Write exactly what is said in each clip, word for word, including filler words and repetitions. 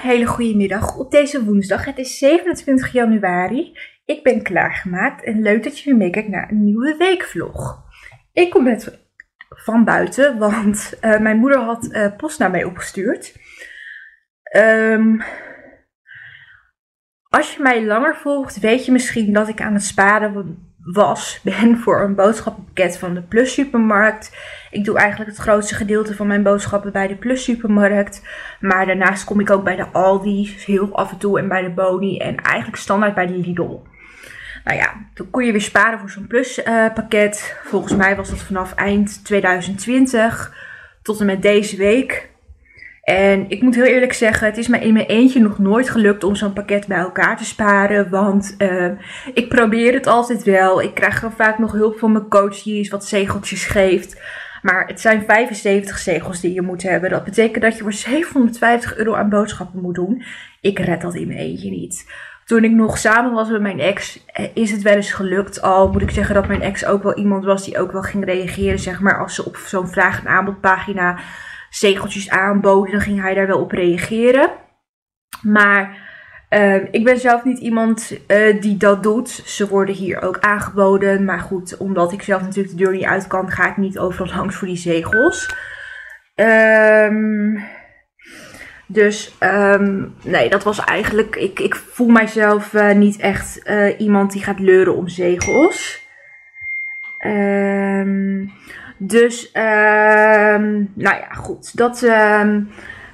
hele goede middag op deze woensdag. Het is zevenentwintig januari. Ik ben klaargemaakt en leuk dat je weer meekijkt naar een nieuwe weekvlog. Ik kom net van buiten, want uh, mijn moeder had uh, post naar mij opgestuurd. Um, als je mij langer volgt, weet je misschien dat ik aan het sparen was, ben voor een boodschappenpakket van de Plus Supermarkt. Ik doe eigenlijk het grootste gedeelte van mijn boodschappen bij de Plus Supermarkt. Maar daarnaast kom ik ook bij de Aldi, heel af en toe, en bij de Boni en eigenlijk standaard bij de Lidl. Nou ja, dan kon je weer sparen voor zo'n Plus uh, pakket. Volgens mij was dat vanaf eind tweeduizend twintig tot en met deze week. En ik moet heel eerlijk zeggen, het is mij in mijn eentje nog nooit gelukt om zo'n pakket bij elkaar te sparen. Want uh, ik probeer het altijd wel. Ik krijg dan vaak nog hulp van mijn coach die eens wat zegeltjes geeft. Maar het zijn vijfenzeventig zegels die je moet hebben. Dat betekent dat je voor zevenhonderdvijftig euro aan boodschappen moet doen. Ik red dat in mijn eentje niet. Toen ik nog samen was met mijn ex, is het wel eens gelukt. Al moet ik zeggen dat mijn ex ook wel iemand was die ook wel ging reageren. Zeg maar als ze op zo'n vraag- en aanbodpagina zegeltjes aanboden, dan ging hij daar wel op reageren. Maar uh, ik ben zelf niet iemand uh, die dat doet. Ze worden hier ook aangeboden. Maar goed, omdat ik zelf natuurlijk de deur niet uit kan, ga ik niet overal langs voor die zegels. Um, dus um, nee, dat was eigenlijk, ik, ik voel mijzelf uh, niet echt uh, iemand die gaat leuren om zegels. Um, Dus, um, nou ja, goed. Dat, um,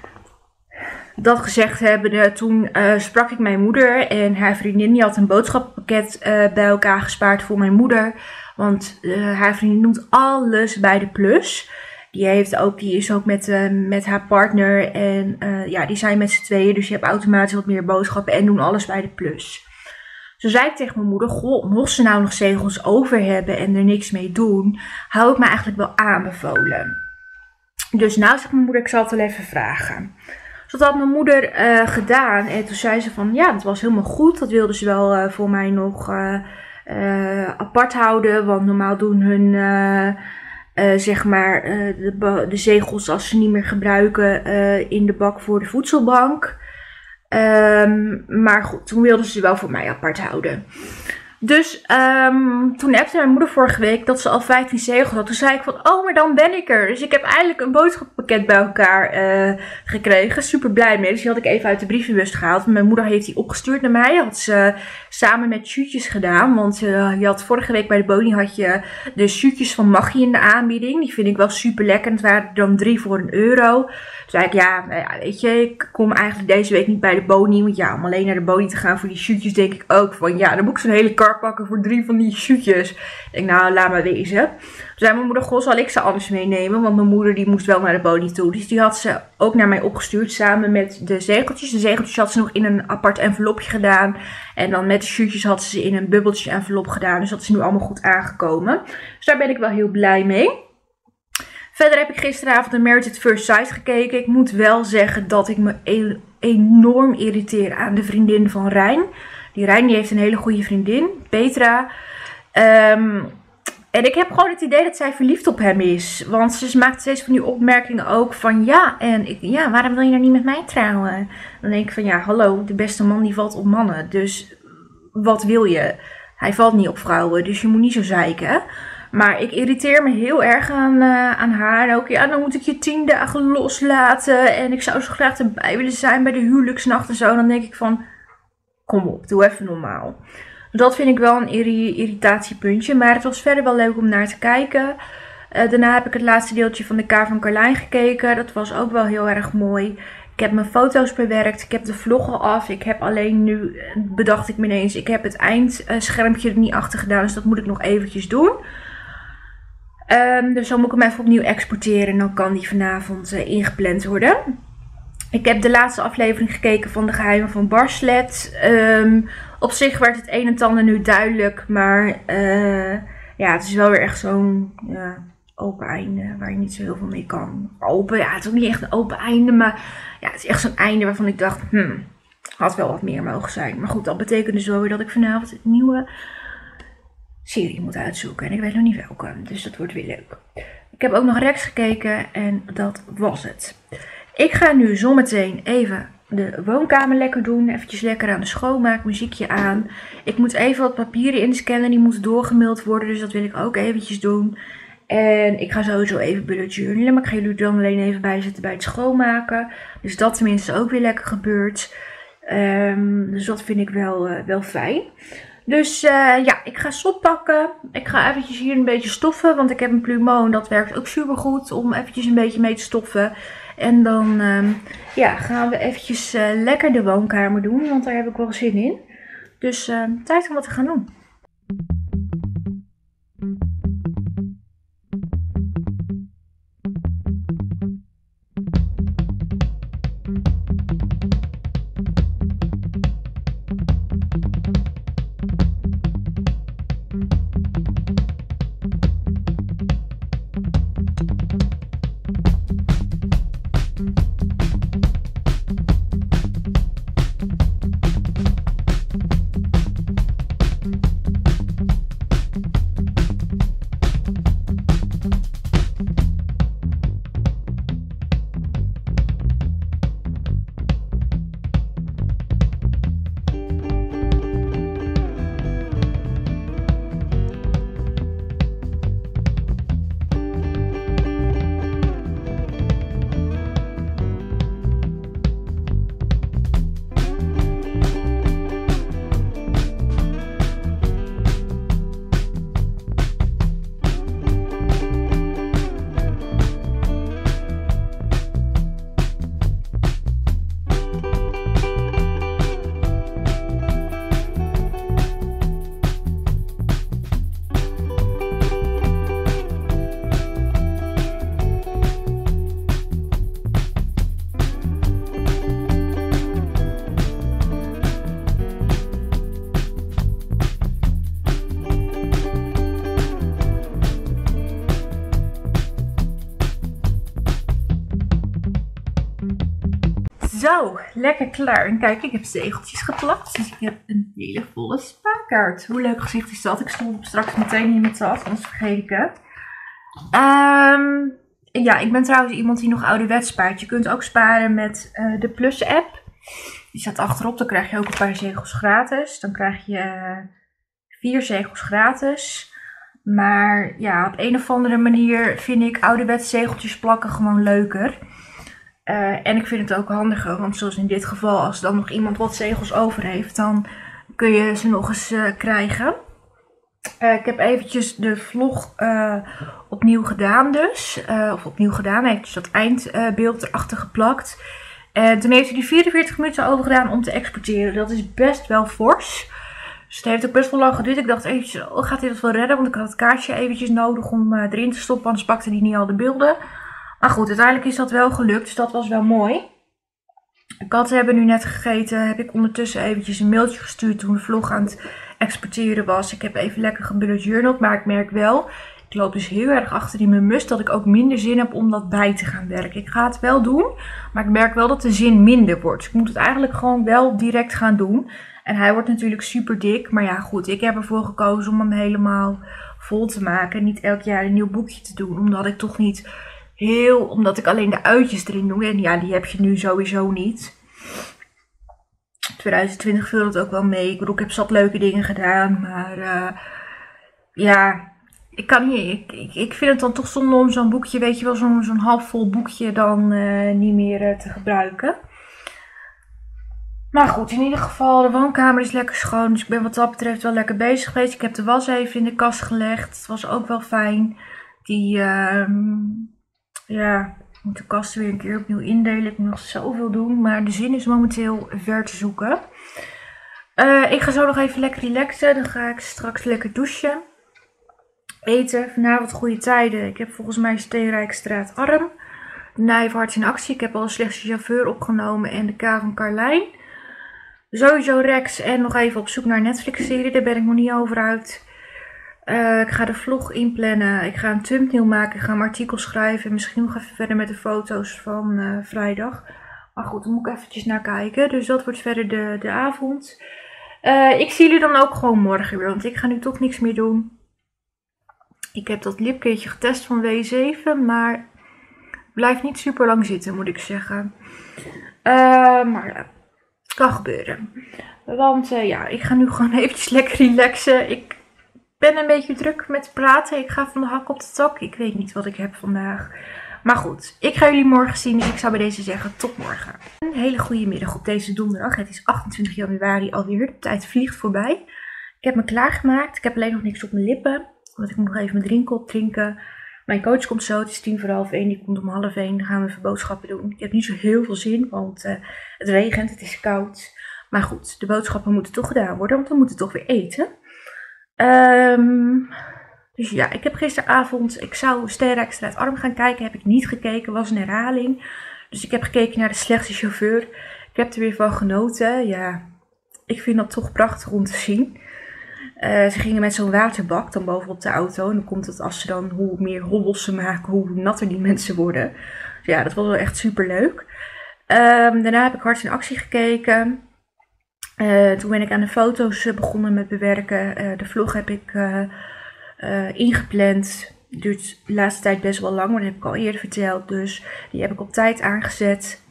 dat gezegd hebbende, toen uh, sprak ik mijn moeder en haar vriendin. Die had een boodschappenpakket uh, bij elkaar gespaard voor mijn moeder. Want uh, haar vriendin doet alles bij de Plus. Die, heeft ook, die is ook met, uh, met haar partner en uh, ja, die zijn met z'n tweeën. Dus je hebt automatisch wat meer boodschappen en doen alles bij de Plus. Zo zei ik tegen mijn moeder, goh, mocht ze nou nog zegels over hebben en er niks mee doen, hou ik me eigenlijk wel aanbevolen. Dus nou zegt mijn moeder, ik zal het wel even vragen. Dus dat had mijn moeder uh, gedaan en toen zei ze van, ja, dat was helemaal goed. Dat wilde ze wel uh, voor mij nog uh, uh, apart houden, want normaal doen hun, uh, uh, zeg maar, uh, de, de zegels als ze niet meer gebruiken uh, in de bak voor de voedselbank. Um, maar goed, toen wilden ze wel voor mij apart houden. Dus um, toen appte mijn moeder vorige week dat ze al vijftien zegels had. Toen zei ik van, oh, maar dan ben ik er. Dus ik heb eindelijk een boodschappenpakket bij elkaar uh, gekregen. Super blij mee. Dus die had ik even uit de brievenbus gehaald. Mijn moeder heeft die opgestuurd naar mij. Dat had ze samen met shootjes gedaan. Want uh, je had vorige week bij de Boni had je de shootjes van Maggi in de aanbieding. Die vind ik wel super lekker. Het waren dan drie voor een euro. Toen zei ik, ja, nou ja, weet je, ik kom eigenlijk deze week niet bij de Boni. Want ja, om alleen naar de Boni te gaan voor die shootjes denk ik ook van, ja, dan moet ik zo'n hele kar pakken voor drie van die shootjes. Ik denk, nou, laat maar wezen. Toen zei mijn moeder, goh, zal ik ze anders meenemen? Want mijn moeder die moest wel naar de Boni toe. Dus die had ze ook naar mij opgestuurd samen met de zegeltjes. De zegeltjes had ze nog in een apart envelopje gedaan. En dan met de shootjes had ze ze in een bubbeltje envelop gedaan. Dus dat is nu allemaal goed aangekomen. Dus daar ben ik wel heel blij mee. Verder heb ik gisteravond een Married at First Sight gekeken. Ik moet wel zeggen dat ik me e- enorm irriteer aan de vriendin van Rijn. Die Rijn die heeft een hele goede vriendin, Petra. Um, en ik heb gewoon het idee dat zij verliefd op hem is. Want ze maakt steeds van die opmerkingen ook van ja, en ik, ja, waarom wil je nou niet met mij trouwen? Dan denk ik van ja, hallo, de beste man die valt op mannen. Dus wat wil je? Hij valt niet op vrouwen, dus je moet niet zo zeiken. Maar ik irriteer me heel erg aan, uh, aan haar. Ook ja, dan moet ik je tien dagen loslaten. En ik zou zo graag erbij willen zijn bij de huwelijksnacht en zo. Dan denk ik van, kom op, doe even normaal. Dat vind ik wel een irri- irritatiepuntje. Maar het was verder wel leuk om naar te kijken. Uh, daarna heb ik het laatste deeltje van de K van Carlijn gekeken. Dat was ook wel heel erg mooi. Ik heb mijn foto's bewerkt. Ik heb de vlog al af. Ik heb alleen nu, bedacht ik me ineens, ik heb het eindschermpje er niet achter gedaan. Dus dat moet ik nog eventjes doen. Um, dus dan moet ik hem even opnieuw exporteren en dan kan die vanavond uh, ingepland worden. Ik heb de laatste aflevering gekeken van De Geheimen van Barslet. Um, op zich werd het een en ander nu duidelijk, maar uh, ja, het is wel weer echt zo'n ja, open einde waar je niet zo heel veel mee kan. Open, ja, het is ook niet echt een open einde, maar ja, het is echt zo'n einde waarvan ik dacht, hmm, had wel wat meer mogen zijn. Maar goed, dat betekent dus wel weer dat ik vanavond het nieuwe serie moet uitzoeken. En ik weet nog niet welke. Dus dat wordt weer leuk. Ik heb ook nog Rex gekeken. En dat was het. Ik ga nu zometeen even de woonkamer lekker doen. Eventjes lekker aan de schoonmaak, muziekje aan. Ik moet even wat papieren inscannen, die moeten doorgemaild worden. Dus dat wil ik ook eventjes doen. En ik ga sowieso even bullet journalen, maar ik ga jullie dan alleen even bijzetten bij het schoonmaken. Dus dat tenminste ook weer lekker gebeurt. Um, dus dat vind ik wel, uh, wel fijn. Dus uh, ja, ik ga sop pakken. Ik ga eventjes hier een beetje stoffen, want ik heb een plumeau en dat werkt ook super goed om eventjes een beetje mee te stoffen. En dan um, ja, gaan we eventjes uh, lekker de woonkamer doen, want daar heb ik wel zin in. Dus uh, tijd om wat te gaan doen. Zo, lekker klaar. En kijk, ik heb zegeltjes geplakt. Dus ik heb een hele volle spaarkaart. Hoe leuk gezicht is dat? Ik stond hem straks meteen in mijn tas, anders vergeet ik het. Um, ja, ik ben trouwens iemand die nog ouderwets spaart. Je kunt ook sparen met uh, de Plus app. Die staat achterop, dan krijg je ook een paar zegels gratis. Dan krijg je uh, vier zegels gratis. Maar ja, op een of andere manier vind ik ouderwets zegeltjes plakken gewoon leuker. Uh, en ik vind het ook handiger, want zoals in dit geval, als dan nog iemand wat zegels over heeft, dan kun je ze nog eens uh, krijgen. Uh, ik heb eventjes de vlog uh, opnieuw gedaan dus. Uh, of opnieuw gedaan, eventjes dat eindbeeld uh, erachter geplakt. En toen heeft hij die vierenveertig minuten over gedaan om te exporteren. Dat is best wel fors. Dus het heeft ook best wel lang geduurd. Ik dacht eventjes, oh, gaat hij dat wel redden? Want ik had het kaartje eventjes nodig om uh, erin te stoppen, anders pakte hij niet al de beelden. Maar goed, uiteindelijk is dat wel gelukt, dus dat was wel mooi. De katten hebben nu net gegeten. Heb ik ondertussen eventjes een mailtje gestuurd toen de vlog aan het exporteren was. Ik heb even lekker gebullet journald, maar ik merk wel, ik loop dus heel erg achter in mijn must dat ik ook minder zin heb om dat bij te gaan werken. Ik ga het wel doen, maar ik merk wel dat de zin minder wordt. Dus ik moet het eigenlijk gewoon wel direct gaan doen. En hij wordt natuurlijk super dik, maar ja goed, ik heb ervoor gekozen om hem helemaal vol te maken. Niet elk jaar een nieuw boekje te doen, omdat ik toch niet... Heel, omdat ik alleen de uitjes erin doe. En ja, die heb je nu sowieso niet. twintig twintig viel het ook wel mee. Ik bedoel, ik heb zat leuke dingen gedaan. Maar uh, ja, ik kan niet. Ik, ik, ik vind het dan toch zonde om zo'n boekje, weet je wel, zo'n zo'n halfvol boekje dan uh, niet meer uh, te gebruiken. Maar goed, in ieder geval, de woonkamer is lekker schoon. Dus ik ben wat dat betreft wel lekker bezig geweest. Ik heb de was even in de kast gelegd. Het was ook wel fijn. Die... Uh, Ja, ik moet de kast weer een keer opnieuw indelen. Ik moet nog zoveel doen, maar de zin is momenteel ver te zoeken. Uh, ik ga zo nog even lekker relaxen. Dan ga ik straks lekker douchen. Eten, vanavond goede tijden. Ik heb volgens mij Steenrijkstraat Arm. De Nijverharts in actie. Ik heb al de slechtste chauffeur opgenomen en de K van Carlijn. Sowieso Rex en nog even op zoek naar een Netflix-serie. Daar ben ik nog niet over uit. Uh, ik ga de vlog inplannen. Ik ga een thumbnail maken. Ik ga een artikel schrijven. En misschien nog even verder met de foto's van uh, vrijdag. Maar goed, daar moet ik eventjes naar kijken. Dus dat wordt verder de, de avond. Uh, ik zie jullie dan ook gewoon morgen weer. Want ik ga nu toch niks meer doen. Ik heb dat lipkeertje getest van W zeven. Maar blijft niet super lang zitten, moet ik zeggen. Uh, maar ja, kan gebeuren. Want uh, ja, ik ga nu gewoon eventjes lekker relaxen. Ik ben een beetje druk met praten. Ik ga van de hak op de tak. Ik weet niet wat ik heb vandaag. Maar goed, ik ga jullie morgen zien. Dus ik zou bij deze zeggen tot morgen. Een hele goede middag op deze donderdag. Het is achtentwintig januari alweer. De tijd vliegt voorbij. Ik heb me klaargemaakt. Ik heb alleen nog niks op mijn lippen. Want ik moet nog even mijn drinken opdrinken. Mijn coach komt zo. Het is tien voor half één. Die komt om half één. Dan gaan we even boodschappen doen. Ik heb niet zo heel veel zin. Want uh, het regent. Het is koud. Maar goed, de boodschappen moeten toch gedaan worden. Want we moeten toch weer eten. Um, dus ja, ik heb gisteravond, ik zou Sterrenrijk Strijd Arm gaan kijken, heb ik niet gekeken, was een herhaling. Dus ik heb gekeken naar De Slechtste Chauffeur. Ik heb er weer van genoten. Ja, ik vind dat toch prachtig om te zien. Uh, ze gingen met zo'n waterbak dan bovenop de auto. En dan komt het als ze dan, hoe meer hobbels ze maken, hoe natter die mensen worden. Dus ja, dat was wel echt super leuk. Um, daarna heb ik Hart in Actie gekeken. Uh, toen ben ik aan de foto's uh, begonnen met bewerken. Uh, de vlog heb ik uh, uh, ingepland. Duurt de laatste tijd best wel lang, maar dat heb ik al eerder verteld. Dus die heb ik op tijd aangezet.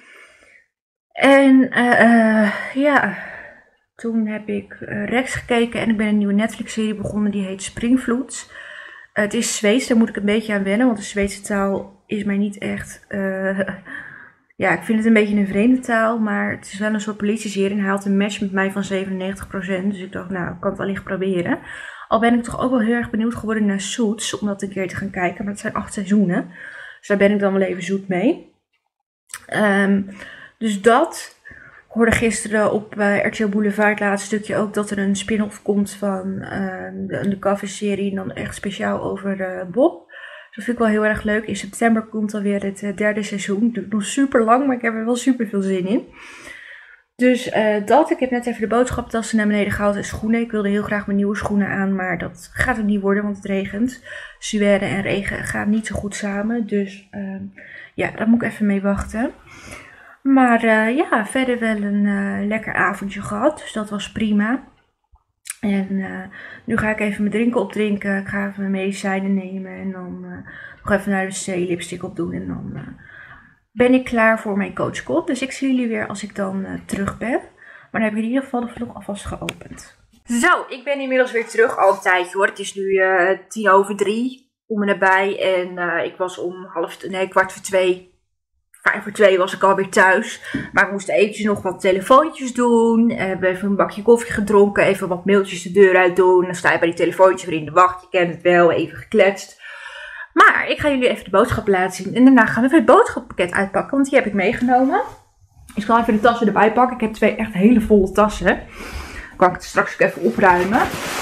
En uh, uh, ja, toen heb ik uh, Rex gekeken en ik ben een nieuwe Netflix-serie begonnen. Die heet Springvloed. Uh, het is Zweeds, daar moet ik een beetje aan wennen, want de Zweedse taal is mij niet echt... Uh, Ja, ik vind het een beetje een vreemde taal, maar het is wel een soort politieserie en hij had een match met mij van zevenennegentig procent. Dus ik dacht, nou, ik kan het wellicht proberen. Al ben ik toch ook wel heel erg benieuwd geworden naar Suits, om dat een keer te gaan kijken. Maar het zijn acht seizoenen, dus daar ben ik dan wel even zoet mee. Um, dus dat. Ik hoorde gisteren op uh, R T L Boulevard het laatste stukje ook dat er een spin-off komt van uh, de undercover-serie en dan echt speciaal over uh, Bob. Dat vind ik wel heel erg leuk. In september komt alweer het uh, derde seizoen. Het duurt nog super lang, maar ik heb er wel super veel zin in. Dus uh, dat. Ik heb net even de boodschaptassen naar beneden gehaald en schoenen. Ik wilde heel graag mijn nieuwe schoenen aan, maar dat gaat het niet worden, want het regent. Suède en regen gaan niet zo goed samen. Dus uh, ja, daar moet ik even mee wachten. Maar uh, ja, verder wel een uh, lekker avondje gehad. Dus dat was prima. En uh, nu ga ik even mijn drinken opdrinken. Ik ga even mijn medicijnen nemen. En dan uh, nog even naar de wc lipstick opdoen. En dan uh, ben ik klaar voor mijn coachcall. Dus ik zie jullie weer als ik dan uh, terug ben. Maar dan heb ik in ieder geval de vlog alvast geopend. Zo, ik ben inmiddels weer terug. Al een tijdje hoor. Het is nu uh, tien over drie. Om en nabij. En uh, ik was om half, nee, kwart voor twee. Vijf voor twee was ik alweer thuis. Maar ik moest eventjes nog wat telefoontjes doen. We hebben even een bakje koffie gedronken. Even wat mailtjes de deur uit doen. Dan sta je bij die telefoontjes weer in de wacht. Je kent het wel. Even gekletst. Maar ik ga jullie even de boodschap laten zien. En daarna gaan we even het boodschappenpakket uitpakken. Want die heb ik meegenomen. Ik zal even de tassen erbij pakken. Ik heb twee echt hele volle tassen. Dan kan ik het straks ook even opruimen.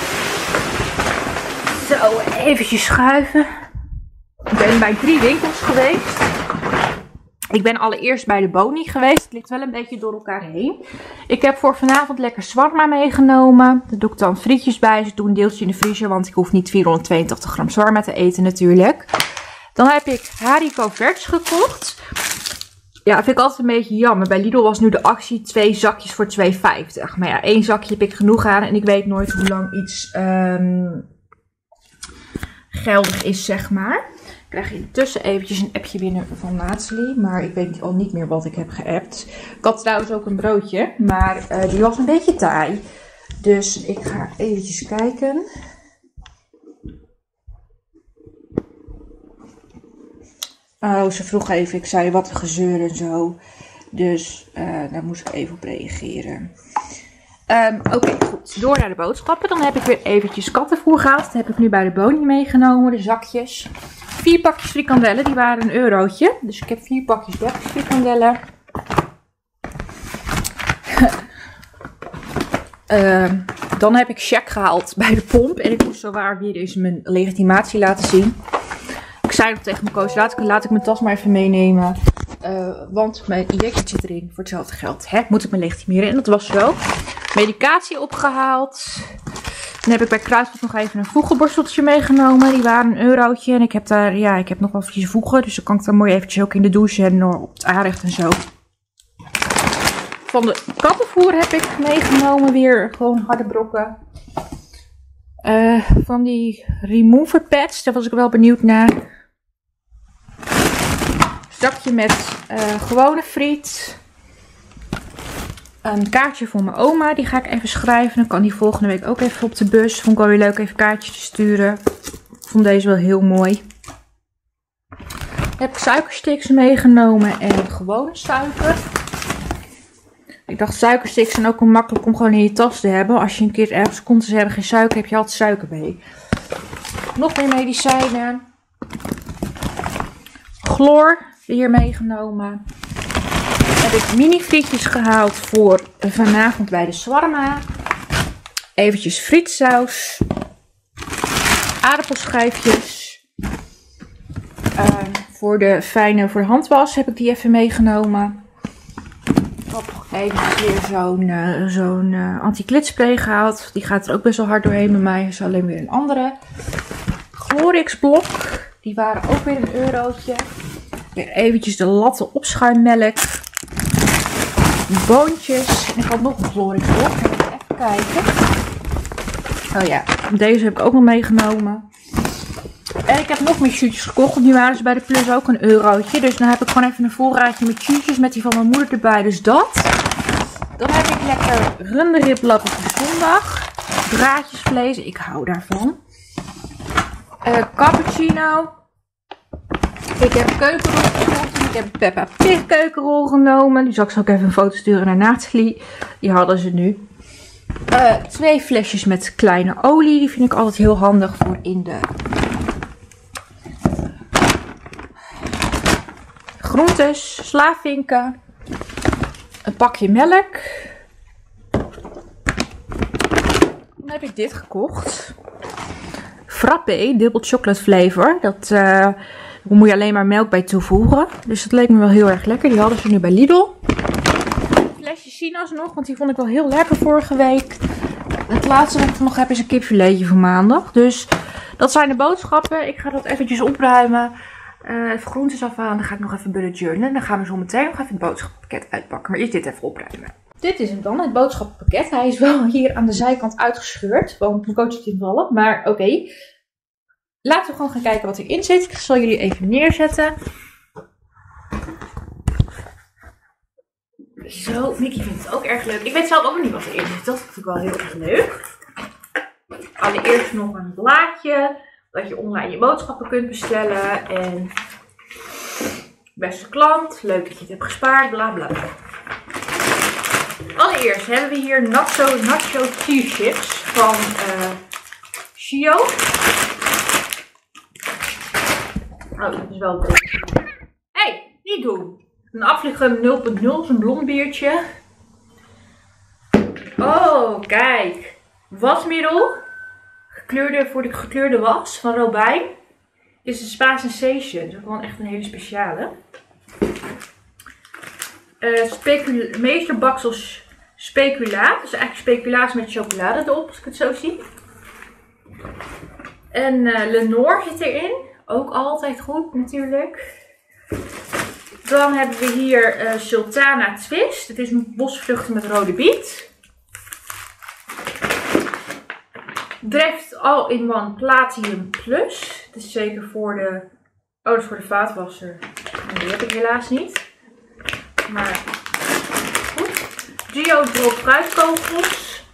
Zo, eventjes schuiven. Ik ben bij drie winkels geweest. Ik ben allereerst bij de Boni geweest. Het ligt wel een beetje door elkaar heen. Ik heb voor vanavond lekker shawarma meegenomen. Daar doe ik dan frietjes bij. Dus doe een deeltje in de vriezer. Want ik hoef niet vierhonderdtweeëntachtig gram shawarma te eten natuurlijk. Dan heb ik haricot verts gekocht. Ja, dat vind ik altijd een beetje jammer. Bij Lidl was nu de actie twee zakjes voor twee vijftig. Maar ja, één zakje heb ik genoeg aan. En ik weet nooit hoe lang iets um, geldig is, zeg maar. Ik krijg intussen eventjes een appje binnen van Nathalie. Maar ik weet al niet meer wat ik heb geappt. Ik had trouwens ook een broodje. Maar uh, die was een beetje taai. Dus ik ga eventjes kijken. Oh, ze vroeg even. Ik zei wat een gezeur en zo. Dus uh, daar moest ik even op reageren. Um, Oké, okay, goed. Door naar de boodschappen. Dan heb ik weer eventjes kattenvoer gehaald. Dat heb ik nu bij de Boni meegenomen. De zakjes. Vier pakjes frikandellen. Die waren een eurotje. Dus ik heb vier pakjes dertig frikandellen. uh, dan heb ik check gehaald bij de pomp. En ik moest zowaar weer eens mijn legitimatie laten zien. Ik zei nog tegen mijn coach, laat ik, laat ik mijn tas maar even meenemen. Uh, want mijn injectie zit erin voor hetzelfde geld. Hè? Moet ik me legitimeren? En dat was zo. Medicatie opgehaald. Dan heb ik bij Kruidvat nog even een voegenborsteltje meegenomen. Die waren een eurotje. En ik heb daar, ja, ik heb nog wel vieze voegen. Dus dan kan ik daar mooi eventjes ook in de douche en op het aanrecht en zo. Van de kattenvoer heb ik meegenomen weer gewoon harde brokken. Uh, van die remover pads. Daar was ik wel benieuwd naar. Zakje met uh, gewone friet. een kaartje voor mijn oma. Die ga ik even schrijven. Dan kan die volgende week ook even op de bus. Vond ik wel weer leuk even kaartjes te sturen. Ik vond deze wel heel mooi. Heb ik suikersticks meegenomen en gewone suiker. Ik dacht suikersticks zijn ook wel makkelijk om gewoon in je tas te hebben. Als je een keer ergens komt en ze hebben geen suiker, heb je altijd suiker mee. Nog meer medicijnen. Chloor hier meegenomen. Heb ik mini frietjes gehaald voor vanavond bij de shawarma. Eventjes frietsaus. Aardappelschijfjes. Uh, voor de fijne voor de handwas heb ik die even meegenomen. Ik heb nog even weer zo'n uh, zo'n uh, anti-klitspray gehaald. Die gaat er ook best wel hard doorheen bij mij. Dat is alleen weer een andere. Glorix blok. Die waren ook weer een eurotje. Weer eventjes de latte opschuimmelk. Boontjes. En ik had nog een Glorix blok. Even kijken. Oh ja, deze heb ik ook nog meegenomen. En ik heb nog meer shootjes gekocht. Want die waren dus bij de Plus ook een eurotje. Dus dan heb ik gewoon even een voorraadje met shootjes. Met die van mijn moeder erbij. Dus dat. Dan heb ik lekker runderriblap op de zondag. Draadjesvlees. Ik hou daarvan. Uh, cappuccino. Ik heb keukenrol gekocht. Ik heb Peppa Pig keukenrol genomen. Die zal ik zo ook even een foto sturen naar Nathalie. Die hadden ze nu. Uh, twee flesjes met kleine olie. Die vind ik altijd heel handig voor in de groentes. Slavinken. Een pakje melk. Dan heb ik dit gekocht. Frappé, dubbel chocolate flavor. Dat uh, moet je alleen maar melk bij toevoegen. Dus dat leek me wel heel erg lekker. Die hadden ze nu bij Lidl. Flesje sinaas nog, want die vond ik wel heel lekker vorige week. Het laatste wat ik nog heb is een kipfiletje voor maandag. Dus dat zijn de boodschappen. Ik ga dat eventjes opruimen. Uh, even groentes afhalen. Dan ga ik nog even bullet journalen. Dan gaan we zo meteen nog even het boodschappenpakket uitpakken. Maar eerst dit even opruimen. Dit is hem dan, het boodschappenpakket. Hij is wel hier aan de zijkant uitgescheurd. Want mijn coach zit invallen. Maar oké. Okay. Laten we gewoon gaan kijken wat erin zit. Ik zal jullie even neerzetten. Zo, Mickey vindt het ook erg leuk. Ik weet zelf ook niet wat erin zit. Dat vind ik wel heel erg leuk. Allereerst nog een blaadje. Dat je online je boodschappen kunt bestellen. En beste klant. Leuk dat je het hebt gespaard. Bla bla bla. Allereerst hebben we hier nacho, nacho cheese chips van uh, Shio. Oh, dat is wel dik. Hé, hey, niet doen. Een afvliegen nul punt nul, een blond biertje. Oh, kijk. Wasmiddel. Gekleurde, voor de gekleurde was van Robijn. Is een Spa Sensation. Dat is gewoon echt een hele speciale. Uh, specula Meester Baksels speculaat. Dus eigenlijk speculaas met chocolade erop, als ik het zo zie. En uh, Lenore zit erin. Ook altijd goed natuurlijk. Dan hebben we hier uh, Sultana Twist. Het is een bosvruchten met rode biet. Dreft All-in-One Platinum Plus. Het is zeker voor de... Oh, dat is voor de vaatwasser. Die heb ik helaas niet. Maar goed. Geodrop fruitkogels.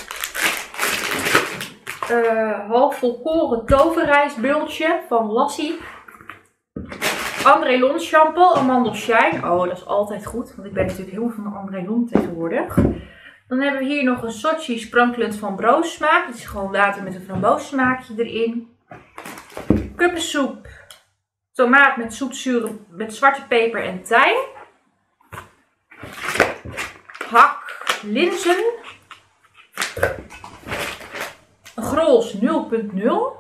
Uh, half volkoren toverrijstbultje van Lassie. André Lon shampoo, amandel shine. Oh, dat is altijd goed. Want ik ben natuurlijk heel van de André Lon tegenwoordig. Dan hebben we hier nog een Sochi sprankelend van broodssmaak. Het is gewoon water met een framboosmaakje erin. Kuppensoep. Tomaat met zoetzuur met zwarte peper en tijm. Hak linzen. Een Grols nul punt nul.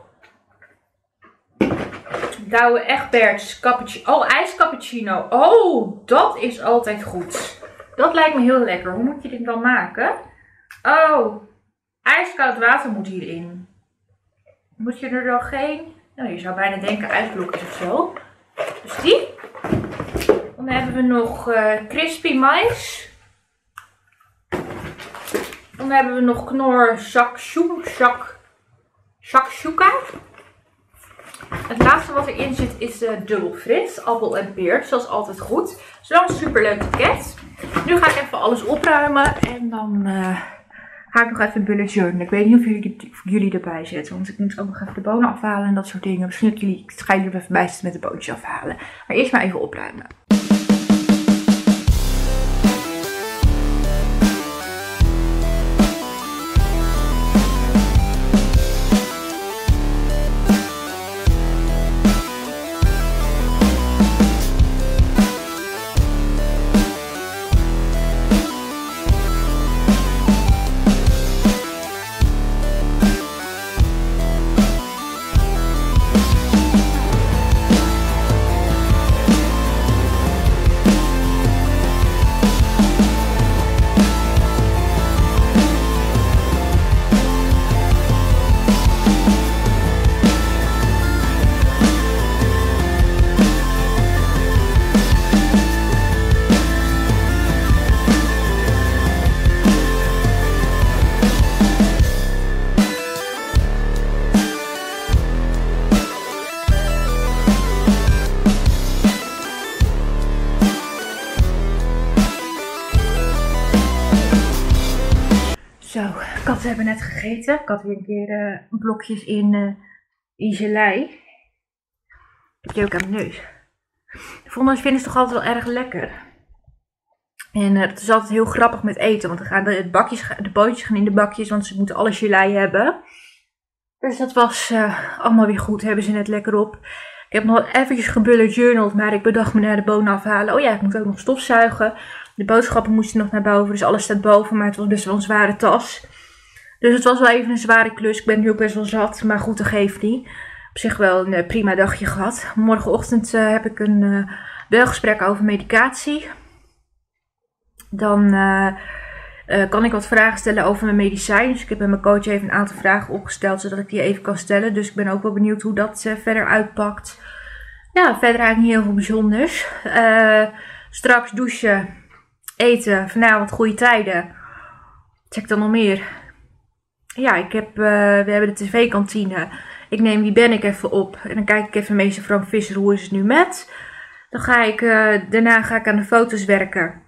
Douwe Egberts cappuccino. Oh, ijscappuccino. Oh, dat is altijd goed. Dat lijkt me heel lekker. Hoe moet je dit dan maken? Oh, ijskoud water moet hierin. Moet je er dan geen... Nou, je zou bijna denken ijsblokjes of zo. Dus die. Dan hebben we nog uh, crispy mais. Dan hebben we nog knor shakshuka. Shakshuka. Het laatste wat erin zit is de dubbel frit, appel en peer. Dus dat is altijd goed. Zo'n superleuk pakket. Nu ga ik even alles opruimen en dan uh, ga ik nog even een bullet journal. Ik weet niet of jullie, of jullie erbij zitten, want ik moet ook nog even de bonen afhalen en dat soort dingen. Misschien dat jullie, ik ga jullie er even bij zitten met de boontjes afhalen. Maar eerst maar even opruimen. Zo, katten hebben net gegeten. Ik had weer een keer uh, blokjes in uh, igelei. Ik heb die ook aan mijn neus. De vonders vinden ze toch altijd wel erg lekker. En uh, het is altijd heel grappig met eten. Want dan gaan de, bakjes, de bootjes gaan in de bakjes. Want ze moeten alle gelei hebben. Dus dat was uh, allemaal weer goed. Hebben ze net lekker op. Ik heb nog eventjes gebullet journald. Maar ik bedacht me naar de bonen afhalen. Oh ja, ik moet ook nog stofzuigen. De boodschappen moesten nog naar boven. Dus alles staat boven. Maar het was best wel een zware tas. Dus het was wel even een zware klus. Ik ben nu ook best wel zat. Maar goed, dat geeft niet. Op zich wel een uh, prima dagje gehad. Morgenochtend uh, heb ik een uh, belgesprek over medicatie. Dan uh, uh, kan ik wat vragen stellen over mijn medicijn. Dus ik heb bij mijn coach even een aantal vragen opgesteld. Zodat ik die even kan stellen. Dus ik ben ook wel benieuwd hoe dat uh, verder uitpakt. Ja, verder eigenlijk niet heel veel bijzonders. Uh, straks douchen. Eten. Vanavond goede tijden. Check dan nog meer. Ja, ik heb, uh, we hebben de tv-kantine. Ik neem Wie ben ik even op. En dan kijk ik even meester Frank Visser, hoe is het nu met. Dan ga ik, uh, daarna ga ik aan de foto's werken.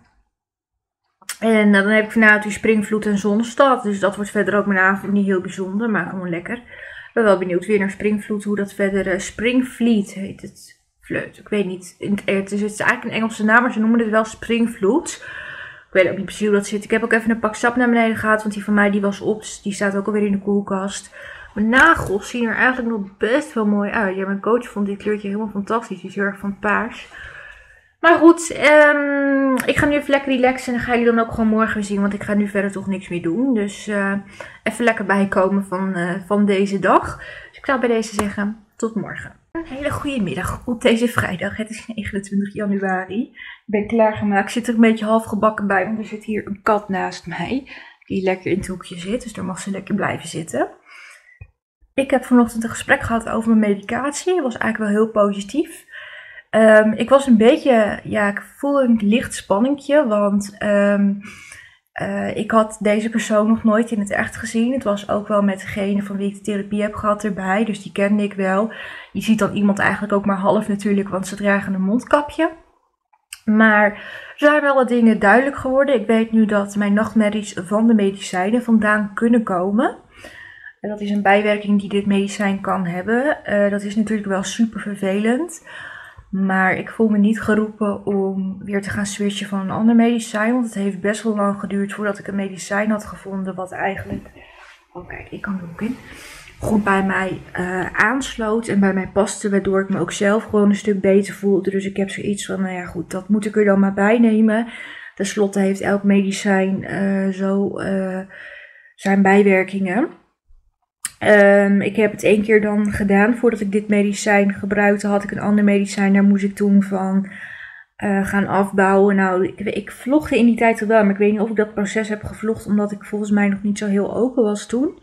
En uh, dan heb ik vanavond weer Springvloed en Zonnestad. Dus dat wordt verder ook mijn avond niet heel bijzonder, maar gewoon lekker. Ik ben wel benieuwd weer naar Springvloed, hoe dat verder... Uh, Springvliet heet het. Vleut, ik weet niet. In het, het, is, het is eigenlijk een Engelse naam, maar ze noemen het wel Springvloed. Ik weet ook niet precies hoe dat zit. Ik heb ook even een pak sap naar beneden gehad, want die van mij die was op. Dus die staat ook alweer in de koelkast. Mijn nagels zien er eigenlijk nog best wel mooi uit. Ja, mijn coach vond dit kleurtje helemaal fantastisch. Die is heel erg van het paars. Maar goed, um, ik ga nu even lekker relaxen. En dan ga jullie dan ook gewoon morgen weer zien. Want ik ga nu verder toch niks meer doen. Dus uh, even lekker bijkomen van, uh, van deze dag. Dus ik zou bij deze zeggen, tot morgen. Een hele goede middag op deze vrijdag. Het is negenentwintig januari. Ik ben klaargemaakt. Ik zit er een beetje half gebakken bij. Want er zit hier een kat naast mij. Die lekker in het hoekje zit. Dus daar mag ze lekker blijven zitten. Ik heb vanochtend een gesprek gehad over mijn medicatie. Dat was eigenlijk wel heel positief. Um, ik was een beetje, ja, ik voelde een licht spanningje, want um, uh, ik had deze persoon nog nooit in het echt gezien. Het was ook wel met degene van wie ik de therapie heb gehad erbij, dus die kende ik wel. Je ziet dan iemand eigenlijk ook maar half natuurlijk, want ze dragen een mondkapje. Maar er zijn wel wat dingen duidelijk geworden. Ik weet nu dat mijn nachtmerries van de medicijnen vandaan kunnen komen. En dat is een bijwerking die dit medicijn kan hebben. Uh, dat is natuurlijk wel super vervelend. Maar ik voel me niet geroepen om weer te gaan switchen van een ander medicijn. Want het heeft best wel lang geduurd voordat ik een medicijn had gevonden wat eigenlijk... Oh kijk, ik kan er ook in. Goed bij mij uh, aansloot en bij mij paste. Waardoor ik me ook zelf gewoon een stuk beter voelde. Dus ik heb zoiets van, nou ja goed, dat moet ik er dan maar bij nemen. Ten slotte heeft elk medicijn uh, zo uh, zijn bijwerkingen. Um, ik heb het één keer dan gedaan. Voordat ik dit medicijn gebruikte had ik een ander medicijn. Daar moest ik toen van uh, gaan afbouwen. Nou, ik, ik vlogde in die tijd wel. Maar ik weet niet of ik dat proces heb gevlogd. Omdat ik volgens mij nog niet zo heel open was toen.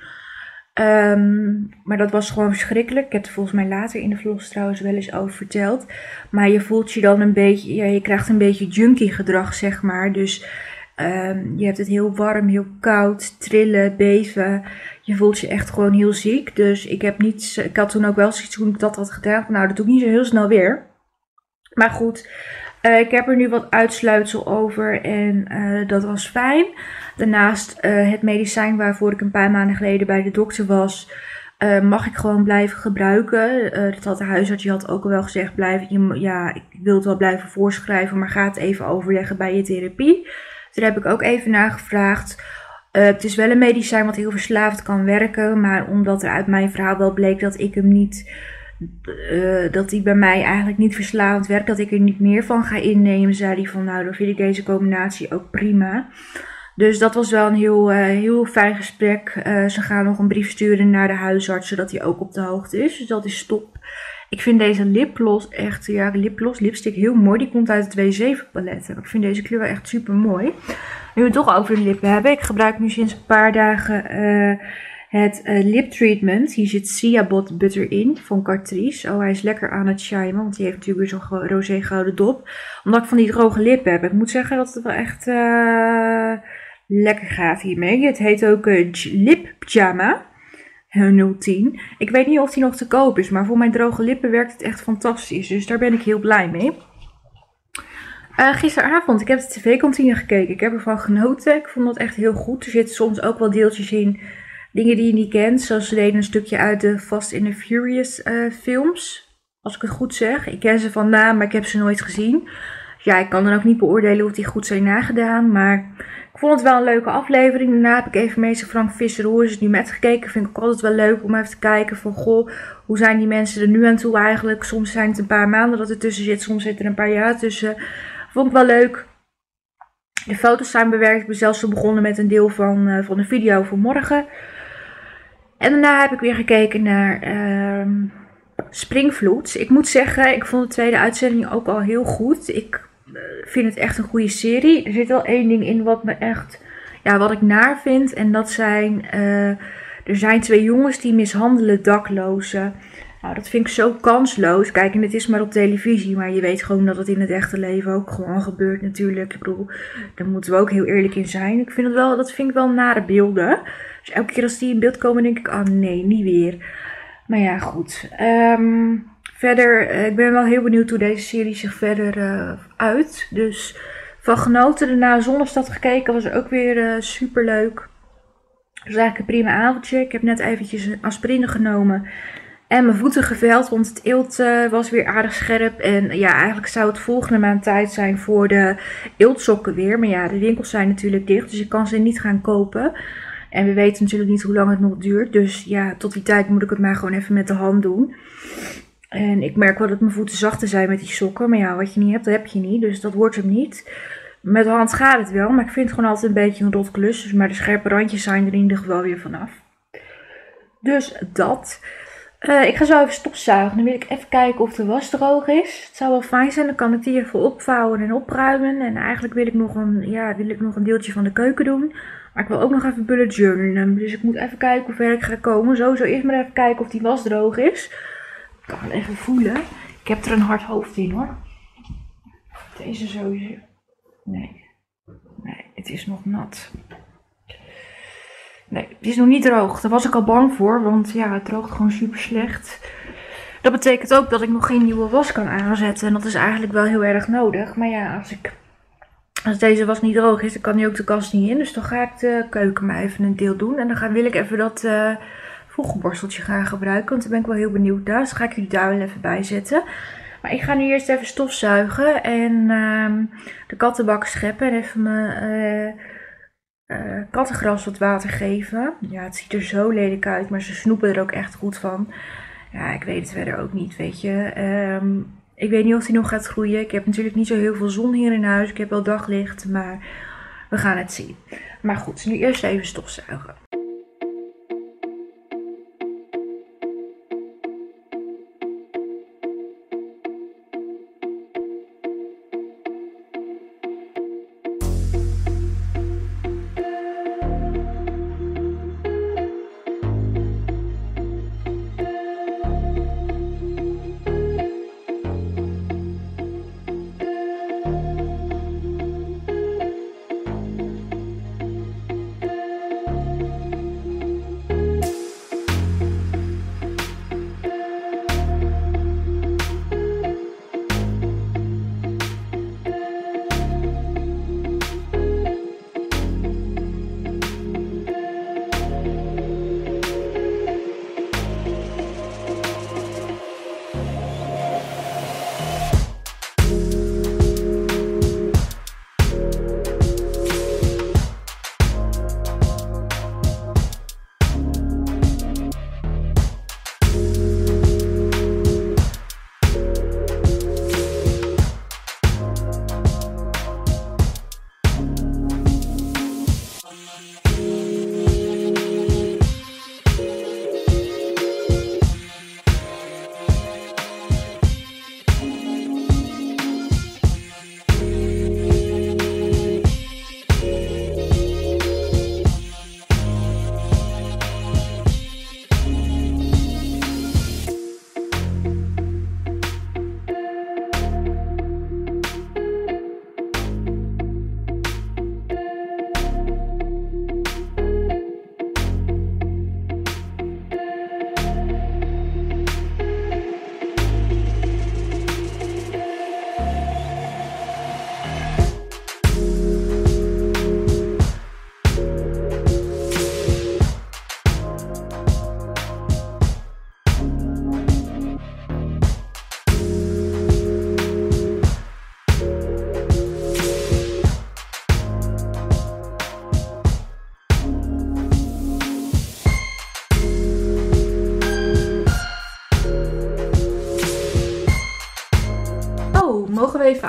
Um, maar dat was gewoon verschrikkelijk. Ik heb er volgens mij later in de vlogs trouwens wel eens over verteld. Maar je voelt je dan een beetje... Ja, je krijgt een beetje junkie gedrag, zeg maar. Dus... Um, je hebt het heel warm, heel koud, trillen, beven. Je voelt je echt gewoon heel ziek. Dus ik heb niet, ik had toen ook wel zoiets toen ik dat had gedaan. Van, nou, dat doe ik niet zo heel snel weer. Maar goed, uh, ik heb er nu wat uitsluitsel over en uh, dat was fijn. Daarnaast uh, het medicijn waarvoor ik een paar maanden geleden bij de dokter was, uh, mag ik gewoon blijven gebruiken. Uh, dat had de huisarts, die had ook al wel gezegd, blijf, je, ja, ik wil het wel blijven voorschrijven, maar ga het even overleggen bij je therapie. Daar heb ik ook even naar gevraagd. Uh, het is wel een medicijn wat heel verslavend kan werken, maar omdat er uit mijn verhaal wel bleek dat ik hem niet... Uh, dat die bij mij eigenlijk niet verslavend werkt, dat ik er niet meer van ga innemen, zei hij van nou, dan vind ik deze combinatie ook prima. Dus dat was wel een heel, uh, heel fijn gesprek. Uh, ze gaan nog een brief sturen naar de huisarts, zodat hij ook op de hoogte is. Dus dat is top. Ik vind deze lipgloss echt, ja, lipgloss, lipstick heel mooi. Die komt uit het W zeven palet. Ik vind deze kleur wel echt super mooi. Nu we het toch over de lippen hebben. Ik gebruik nu sinds een paar dagen uh, het uh, lip treatment. Hier zit Ciabot Butter in van Catrice. Oh, hij is lekker aan het shinen, want die heeft natuurlijk weer zo'n roze gouden dop. Omdat ik van die droge lippen heb. Ik moet zeggen dat het wel echt uh, lekker gaat hiermee. Het heet ook uh, Lip Pyjama nul tien. Ik weet niet of die nog te koop is, maar voor mijn droge lippen werkt het echt fantastisch. Dus daar ben ik heel blij mee. Uh, gisteravond, ik heb de tv-kantine gekeken. Ik heb ervan genoten. Ik vond dat echt heel goed. Er zitten soms ook wel deeltjes in, dingen die je niet kent. Zoals ze deden een stukje uit de Fast and the Furious uh, films. Als ik het goed zeg. Ik ken ze van naam, maar ik heb ze nooit gezien. Ja, ik kan dan ook niet beoordelen of die goed zijn nagedaan. Maar ik vond het wel een leuke aflevering. Daarna heb ik even meester Frank Visser, hoe is het nu met gekeken. Vind ik ook altijd wel leuk om even te kijken van, goh, hoe zijn die mensen er nu aan toe eigenlijk. Soms zijn het een paar maanden dat er tussen zit. Soms zit er een paar jaar tussen. Vond ik wel leuk. De foto's zijn bewerkt. Ik ben zelfs zo begonnen met een deel van, uh, van de video voor morgen. En daarna heb ik weer gekeken naar uh, Springvloed. Ik moet zeggen, ik vond de tweede uitzending ook al heel goed. Ik uh, vind het echt een goede serie. Er zit wel één ding in wat me echt, ja, wat ik naar vind. En dat zijn, uh, er zijn twee jongens die mishandelen daklozen. Nou, dat vind ik zo kansloos. Kijk, en het is maar op televisie, maar je weet gewoon dat het in het echte leven ook gewoon gebeurt natuurlijk. Ik bedoel, daar moeten we ook heel eerlijk in zijn. Ik vind het wel, dat vind ik wel nare beelden. Dus elke keer als die in beeld komen, denk ik, ah oh nee, niet weer. Maar ja, goed. Um, verder, uh, ik ben wel heel benieuwd hoe deze serie zich verder uh, uit. Dus van genoten. Daarna Zonnestad gekeken, was ook weer uh, super leuk. Het was eigenlijk een prima avondje. Ik heb net eventjes een aspirine genomen. En mijn voeten geveld, want het eelt uh, was weer aardig scherp. En ja, eigenlijk zou het volgende maand tijd zijn voor de eeltsokken weer. Maar ja, de winkels zijn natuurlijk dicht, dus ik kan ze niet gaan kopen. En we weten natuurlijk niet hoe lang het nog duurt. Dus ja, tot die tijd moet ik het maar gewoon even met de hand doen. En ik merk wel dat mijn voeten zachter zijn met die sokken. Maar ja, wat je niet hebt, dat heb je niet. Dus dat wordt hem niet. Met de hand gaat het wel, maar ik vind het gewoon altijd een beetje een rot klus. Dus maar de scherpe randjes zijn er in ieder geval weer vanaf. Dus dat... Uh, ik ga zo even stofzuigen. Dan wil ik even kijken of de was droog is. Het zou wel fijn zijn. Dan kan ik die even opvouwen en opruimen. En eigenlijk wil ik nog een, ja, wil ik nog een deeltje van de keuken doen. Maar ik wil ook nog even bullet journalen. Dus ik moet even kijken hoe ver ik ga komen. Sowieso eerst maar even kijken of die was droog is. Ik kan het even voelen. Ik heb er een hard hoofd in hoor. Deze sowieso. Nee. Nee, het is nog nat. Nee, het is nog niet droog. Daar was ik al bang voor, want ja, het droogt gewoon super slecht. Dat betekent ook dat ik nog geen nieuwe was kan aanzetten. En dat is eigenlijk wel heel erg nodig. Maar ja, als, ik, als deze was niet droog is, dan kan die ook de kast niet in. Dus dan ga ik de keuken maar even een deel doen. En dan ga, wil ik even dat uh, vogelborsteltje gaan gebruiken. Want daar ben ik wel heel benieuwd naar. Dus dan ga ik jullie daar wel even bij zetten. Maar ik ga nu eerst even stofzuigen. En uh, de kattenbak scheppen. En even mijn... Uh, Uh, kattengras wat water geven. Ja, het ziet er zo lelijk uit, maar ze snoepen er ook echt goed van. Ja, ik weet het verder ook niet, weet je. Um, ik weet niet of die nog gaat groeien. Ik heb natuurlijk niet zo heel veel zon hier in huis. Ik heb wel daglicht, maar we gaan het zien. Maar goed, nu eerst even stofzuigen.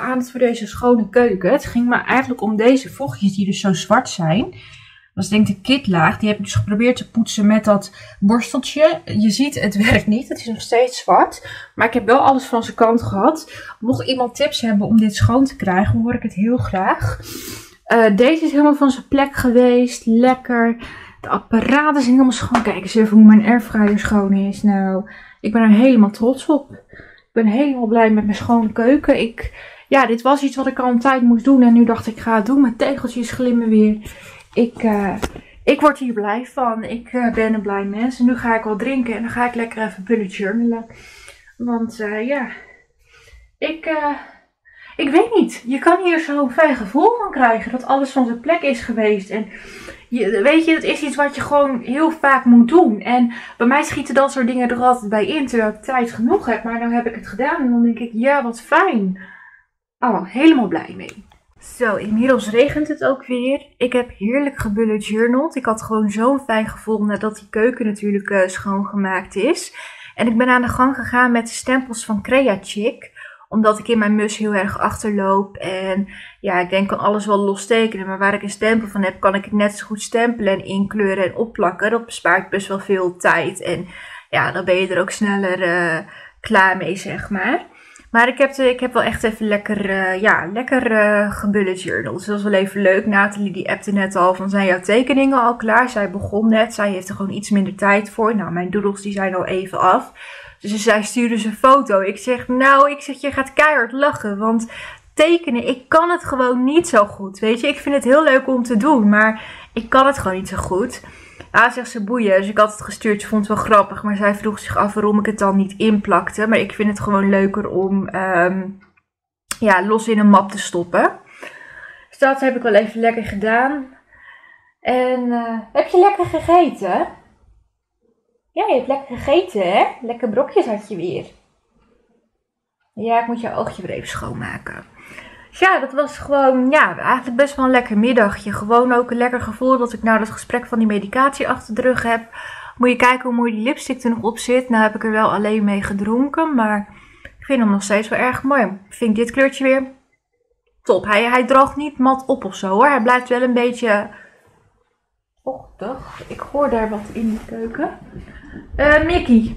aandacht voor deze schone keuken. Het ging me eigenlijk om deze vochtjes die dus zo zwart zijn. Dat is denk ik de kitlaag. Die heb ik dus geprobeerd te poetsen met dat borsteltje. Je ziet, het werkt niet. Het is nog steeds zwart. Maar ik heb wel alles van zijn kant gehad. Mocht iemand tips hebben om dit schoon te krijgen, hoor ik het heel graag. Uh, deze is helemaal van zijn plek geweest. Lekker. De apparaten zijn helemaal schoon. Kijk eens even hoe mijn airfryer schoon is. Nou, ik ben er helemaal trots op. Ik ben helemaal blij met mijn schone keuken. Ik, ja, dit was iets wat ik al een tijd moest doen. En nu dacht ik, ga het doen. Mijn tegeltjes glimmen weer. Ik, uh, ik word hier blij van. Ik uh, ben een blij mens. En nu ga ik wel drinken. En dan ga ik lekker even bullet journalen. Want uh, ja, ik, uh, ik weet niet. Je kan hier zo'n fijn gevoel van krijgen. Dat alles van zijn plek is geweest. En je, weet je, het is iets wat je gewoon heel vaak moet doen. En bij mij schieten dat soort dingen er altijd bij in. Terwijl ik tijd genoeg heb. Maar nu heb ik het gedaan. En dan denk ik, ja, wat fijn. Oh, helemaal blij mee. Zo, inmiddels regent het ook weer. Ik heb heerlijk gebullet journaled. Ik had gewoon zo'n fijn gevoel nadat die keuken natuurlijk uh, schoongemaakt is. En ik ben aan de gang gegaan met de stempels van Creachic. Omdat ik in mijn mus heel erg achterloop. En ja, ik denk kan alles wel los tekenen. Maar waar ik een stempel van heb, kan ik het net zo goed stempelen en inkleuren en opplakken. Dat bespaart best wel veel tijd. En ja, dan ben je er ook sneller uh, klaar mee, zeg maar. Maar ik heb, de, ik heb wel echt even lekker, uh, ja, lekker uh, gebullet journal. Dus dat was wel even leuk. Nathalie die appte net al van, zijn jouw tekeningen al klaar? Zij begon net. Zij heeft er gewoon iets minder tijd voor. Nou, mijn doodles die zijn al even af. Dus zij stuurde ze een foto. Ik zeg, nou, ik zeg, je gaat keihard lachen. Want tekenen, ik kan het gewoon niet zo goed. Weet je, ik vind het heel leuk om te doen. Maar ik kan het gewoon niet zo goed. Ja, zegt ze boeien. Dus ik had het gestuurd. Ze vond het wel grappig. Maar zij vroeg zich af waarom ik het dan niet inplakte. Maar ik vind het gewoon leuker om um, ja, los in een map te stoppen. Dus dat heb ik wel even lekker gedaan. En uh, heb je lekker gegeten? Ja, je hebt lekker gegeten, hè? Lekker brokjes had je weer. Ja, ik moet jouw oogje weer even schoonmaken. Dus ja, dat was gewoon, ja, eigenlijk best wel een lekker middagje. Gewoon ook een lekker gevoel dat ik nou dat gesprek van die medicatie achter de rug heb. Moet je kijken hoe mooi die lipstick er nog op zit. Nou heb ik er wel alleen mee gedronken, maar ik vind hem nog steeds wel erg mooi. Ik vind dit kleurtje weer top. Hij, hij droogt niet mat op of zo, hoor. Hij blijft wel een beetje vochtig. Ik hoor daar wat in de keuken. Uh, Mickey.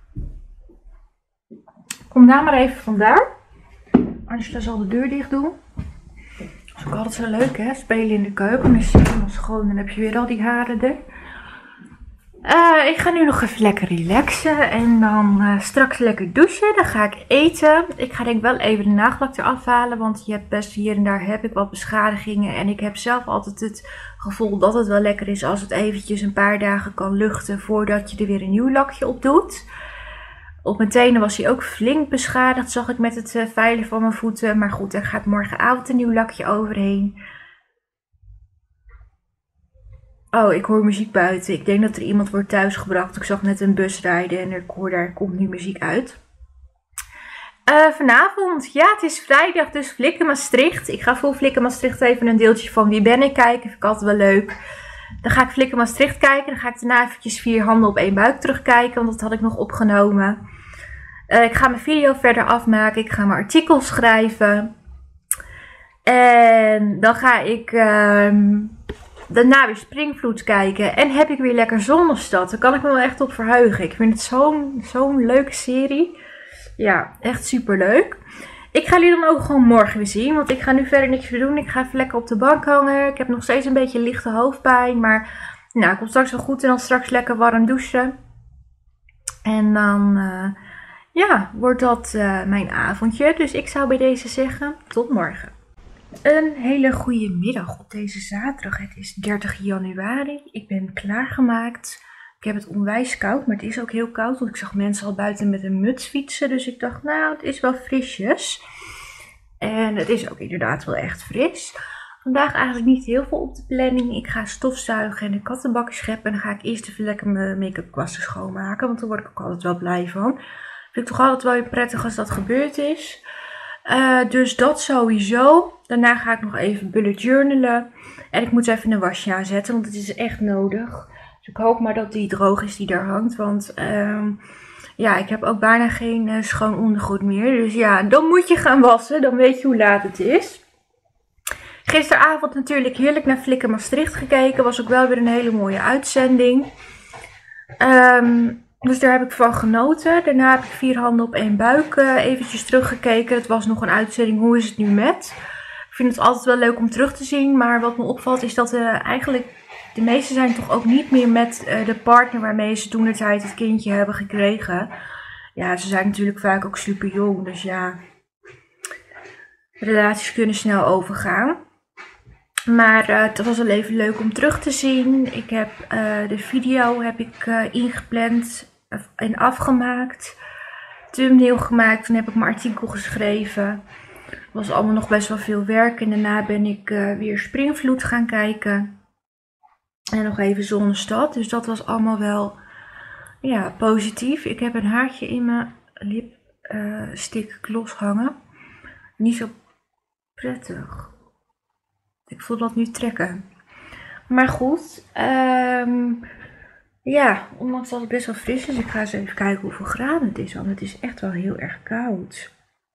Kom daar maar even vandaan. Angela zal de deur dicht doen. Dat is ook altijd zo leuk, hè? Spelen in de keuken. Dan is het helemaal schoon. En dan heb je weer al die haren er. Uh, ik ga nu nog even lekker relaxen. En dan uh, straks lekker douchen. Dan ga ik eten. Ik ga denk ik wel even de nagellak eraf halen. Want je hebt best hier en daar heb ik wat beschadigingen. En ik heb zelf altijd het gevoel dat het wel lekker is als het eventjes een paar dagen kan luchten. Voordat je er weer een nieuw lakje op doet. Op mijn tenen was hij ook flink beschadigd, zag ik met het uh, veilen van mijn voeten. Maar goed, er gaat morgenavond een nieuw lakje overheen. Oh, ik hoor muziek buiten. Ik denk dat er iemand wordt thuisgebracht. Ik zag net een bus rijden en er, ik hoor daar komt nu muziek uit. Uh, vanavond, ja, het is vrijdag, dus Flikken Maastricht. Ik ga voor Flikken Maastricht even een deeltje van Wie ben ik kijken. Vind ik altijd wel leuk. Dan ga ik Flikken Maastricht kijken. Dan ga ik daarna eventjes Vier handen op één buik terugkijken. Want dat had ik nog opgenomen. Uh, ik ga mijn video verder afmaken. Ik ga mijn artikel schrijven. En dan ga ik uh, daarna weer Springvloed kijken. En heb ik weer lekker Zonnestad. Daar kan ik me wel echt op verheugen. Ik vind het zo'n zo'n leuke serie. Ja, echt super leuk. Ik ga jullie dan ook gewoon morgen weer zien. Want ik ga nu verder niks meer doen. Ik ga even lekker op de bank hangen. Ik heb nog steeds een beetje lichte hoofdpijn. Maar nou, ik kom straks wel goed. En dan straks lekker warm douchen. En dan uh, ja, wordt dat uh, mijn avondje. Dus ik zou bij deze zeggen, tot morgen. Een hele goede middag op deze zaterdag. Het is dertig januari. Ik ben klaargemaakt. Ik heb het onwijs koud, maar het is ook heel koud. Want ik zag mensen al buiten met een muts fietsen. Dus ik dacht, nou, het is wel frisjes. En het is ook inderdaad wel echt fris. Vandaag eigenlijk niet heel veel op de planning. Ik ga stofzuigen en de kattenbak scheppen. En dan ga ik eerst even lekker mijn make-up kwasten schoonmaken. Want daar word ik ook altijd wel blij van. Vind ik toch altijd wel weer prettig als dat gebeurd is. Uh, dus dat sowieso. Daarna ga ik nog even bullet journalen. En ik moet even een wasje aanzetten, want het is echt nodig. Dus ik hoop maar dat die droog is die daar hangt. Want uh, ja, ik heb ook bijna geen uh, schoon ondergoed meer. Dus ja, dan moet je gaan wassen. Dan weet je hoe laat het is. Gisteravond natuurlijk heerlijk naar Flikker Maastricht gekeken. Was ook wel weer een hele mooie uitzending. Um, dus daar heb ik van genoten. Daarna heb ik Vier Handen op één Buik uh, eventjes teruggekeken. Het was nog een uitzending Hoe is het nu met? Ik vind het altijd wel leuk om terug te zien. Maar wat me opvalt is dat uh, eigenlijk de meesten zijn toch ook niet meer met uh, de partner waarmee ze toen de tijd het kindje hebben gekregen. Ja, ze zijn natuurlijk vaak ook super jong. Dus ja, relaties kunnen snel overgaan. Maar uh, het was wel even leuk om terug te zien. Ik heb uh, de video heb ik uh, ingepland en afgemaakt. Thumbnail gemaakt. Toen heb ik mijn artikel geschreven. Het was allemaal nog best wel veel werk. En daarna ben ik uh, weer Springvloed gaan kijken. En nog even Zonnestad. Dus dat was allemaal wel ja, positief. Ik heb een haartje in mijn lipstick uh, loshangen. Niet zo prettig. Ik voel dat nu trekken. Maar goed. Um, ja, ondanks dat het best wel fris is. Ik ga eens even kijken hoeveel graden het is. Want het is echt wel heel erg koud.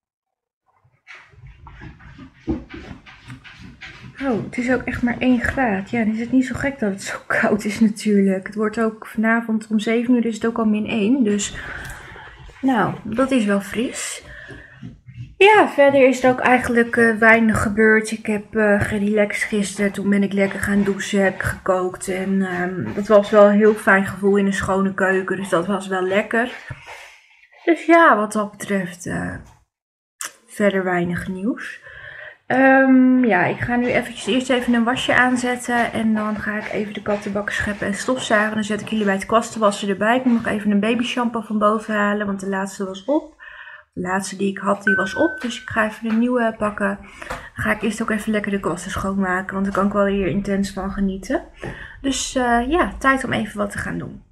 Oh, het is ook echt maar één graad. Ja, dan is het niet zo gek dat het zo koud is natuurlijk. Het wordt ook vanavond om zeven uur is het ook al min één. Dus, nou, dat is wel fris. Ja, verder is er ook eigenlijk uh, weinig gebeurd. Ik heb uh, gerelaxed gisteren. Toen ben ik lekker gaan douchen, heb ik gekookt. En uh, dat was wel een heel fijn gevoel in een schone keuken. Dus dat was wel lekker. Dus ja, wat dat betreft uh, verder weinig nieuws. Um, ja, ik ga nu eventjes eerst even een wasje aanzetten. En dan ga ik even de kattenbakken scheppen en stofzuigen. Dan zet ik jullie bij het kwastenwassen erbij. Ik moet nog even een baby shampoo van boven halen, want de laatste was op. De laatste die ik had, die was op. Dus ik ga even een nieuwe pakken. Dan ga ik eerst ook even lekker de kwasten schoonmaken. Want daar kan ik wel hier intens van genieten. Dus uh, ja, tijd om even wat te gaan doen.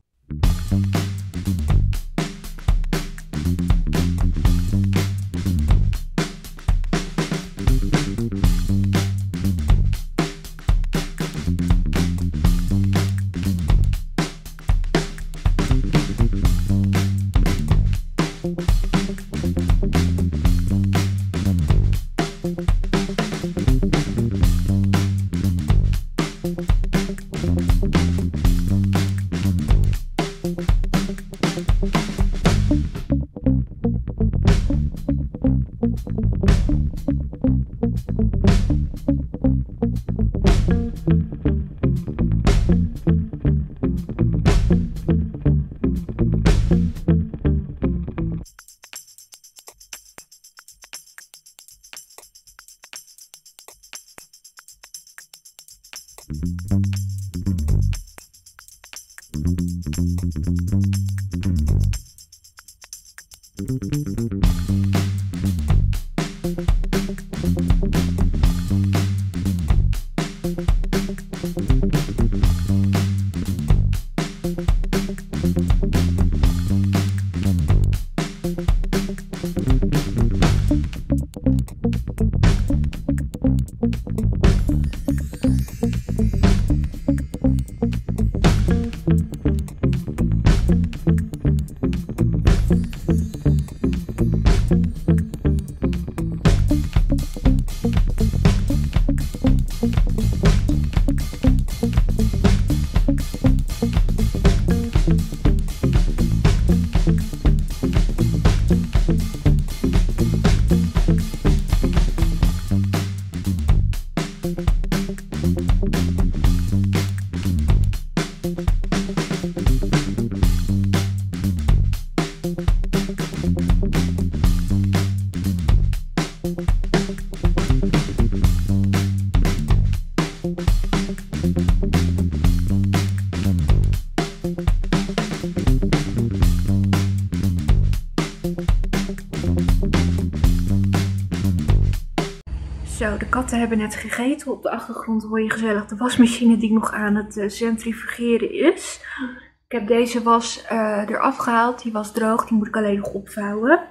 Zo, de katten hebben net gegeten. Op de achtergrond hoor je gezellig de wasmachine die nog aan het uh, centrifugeren is. Ik heb deze was uh, eraf gehaald. Die was droog. Die moet ik alleen nog opvouwen.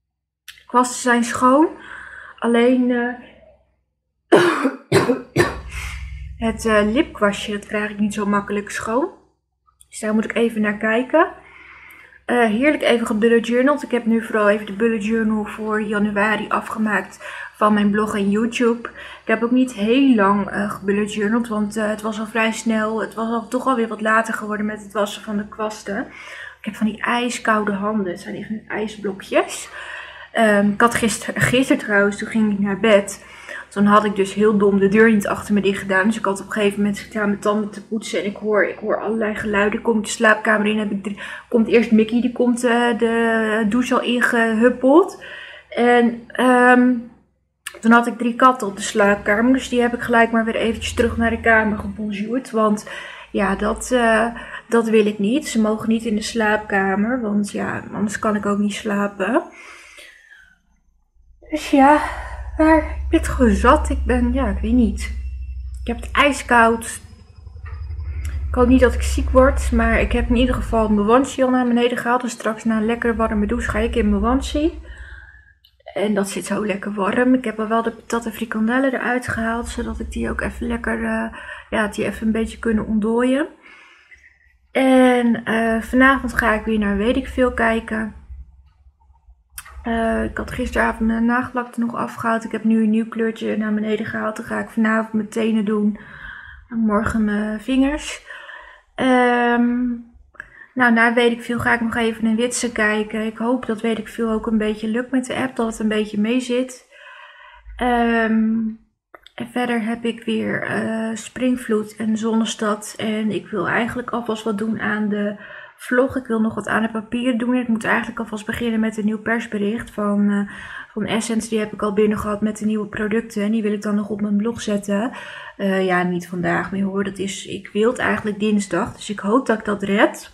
De kwasten zijn schoon. Alleen uh, het uh, lipkwastje, dat krijg ik niet zo makkelijk schoon. Dus daar moet ik even naar kijken. Uh, heerlijk even gebullet journal. Ik heb nu vooral even de bullet journal voor januari afgemaakt van mijn blog en YouTube. Ik heb ook niet heel lang uh, gebullet journald, want uh, het was al vrij snel. Het was al, toch alweer wat later geworden met het wassen van de kwasten. Ik heb van die ijskoude handen. Het zijn echt ijsblokjes. Um, ik had gisteren, gisteren trouwens, toen ging ik naar bed. Toen had ik dus heel dom de deur niet achter me dicht gedaan. Dus ik had op een gegeven moment gedaan mijn tanden te poetsen. En ik hoor, ik hoor allerlei geluiden. Kom ik de slaapkamer in. Heb ik de, komt eerst Mickey, die komt uh, de douche al ingehuppeld. En um, toen had ik drie katten op de slaapkamer. Dus die heb ik gelijk maar weer eventjes terug naar de kamer gebonjourd. Want ja, dat, uh, dat wil ik niet. Ze mogen niet in de slaapkamer. Want ja, anders kan ik ook niet slapen. Dus ja... Maar ik ben het gewoon zat. Ik ben, ja, ik weet niet. Ik heb het ijskoud. Ik hoop niet dat ik ziek word. Maar ik heb in ieder geval mijn onesie al naar beneden gehaald. Dus straks na een lekker warme douche ga ik in mijn onesie. En dat zit zo lekker warm. Ik heb al wel de patat en frikandellen eruit gehaald. Zodat ik die ook even lekker, uh, ja, die even een beetje kunnen ontdooien. En uh, vanavond ga ik weer naar weet ik veel kijken. Uh, ik had gisteravond mijn nagellak er nog afgehaald. Ik heb nu een nieuw kleurtje naar beneden gehaald. Dan ga ik vanavond mijn tenen doen. En morgen mijn vingers. Um, nou, na weet ik veel ga ik nog even een Witse kijken. Ik hoop dat weet ik veel ook een beetje lukt met de app. Dat het een beetje mee zit. Um, en verder heb ik weer uh, Springvloed en Zonnestad. En ik wil eigenlijk alvast wat doen aan de... vlog. Ik wil nog wat aan het papier doen. Ik moet eigenlijk alvast beginnen met een nieuw persbericht van, uh, van Essence. Die heb ik al binnen gehad met de nieuwe producten. En die wil ik dan nog op mijn blog zetten. Uh, ja, niet vandaag meer hoor. Dat is, ik wil het eigenlijk dinsdag. Dus ik hoop dat ik dat red.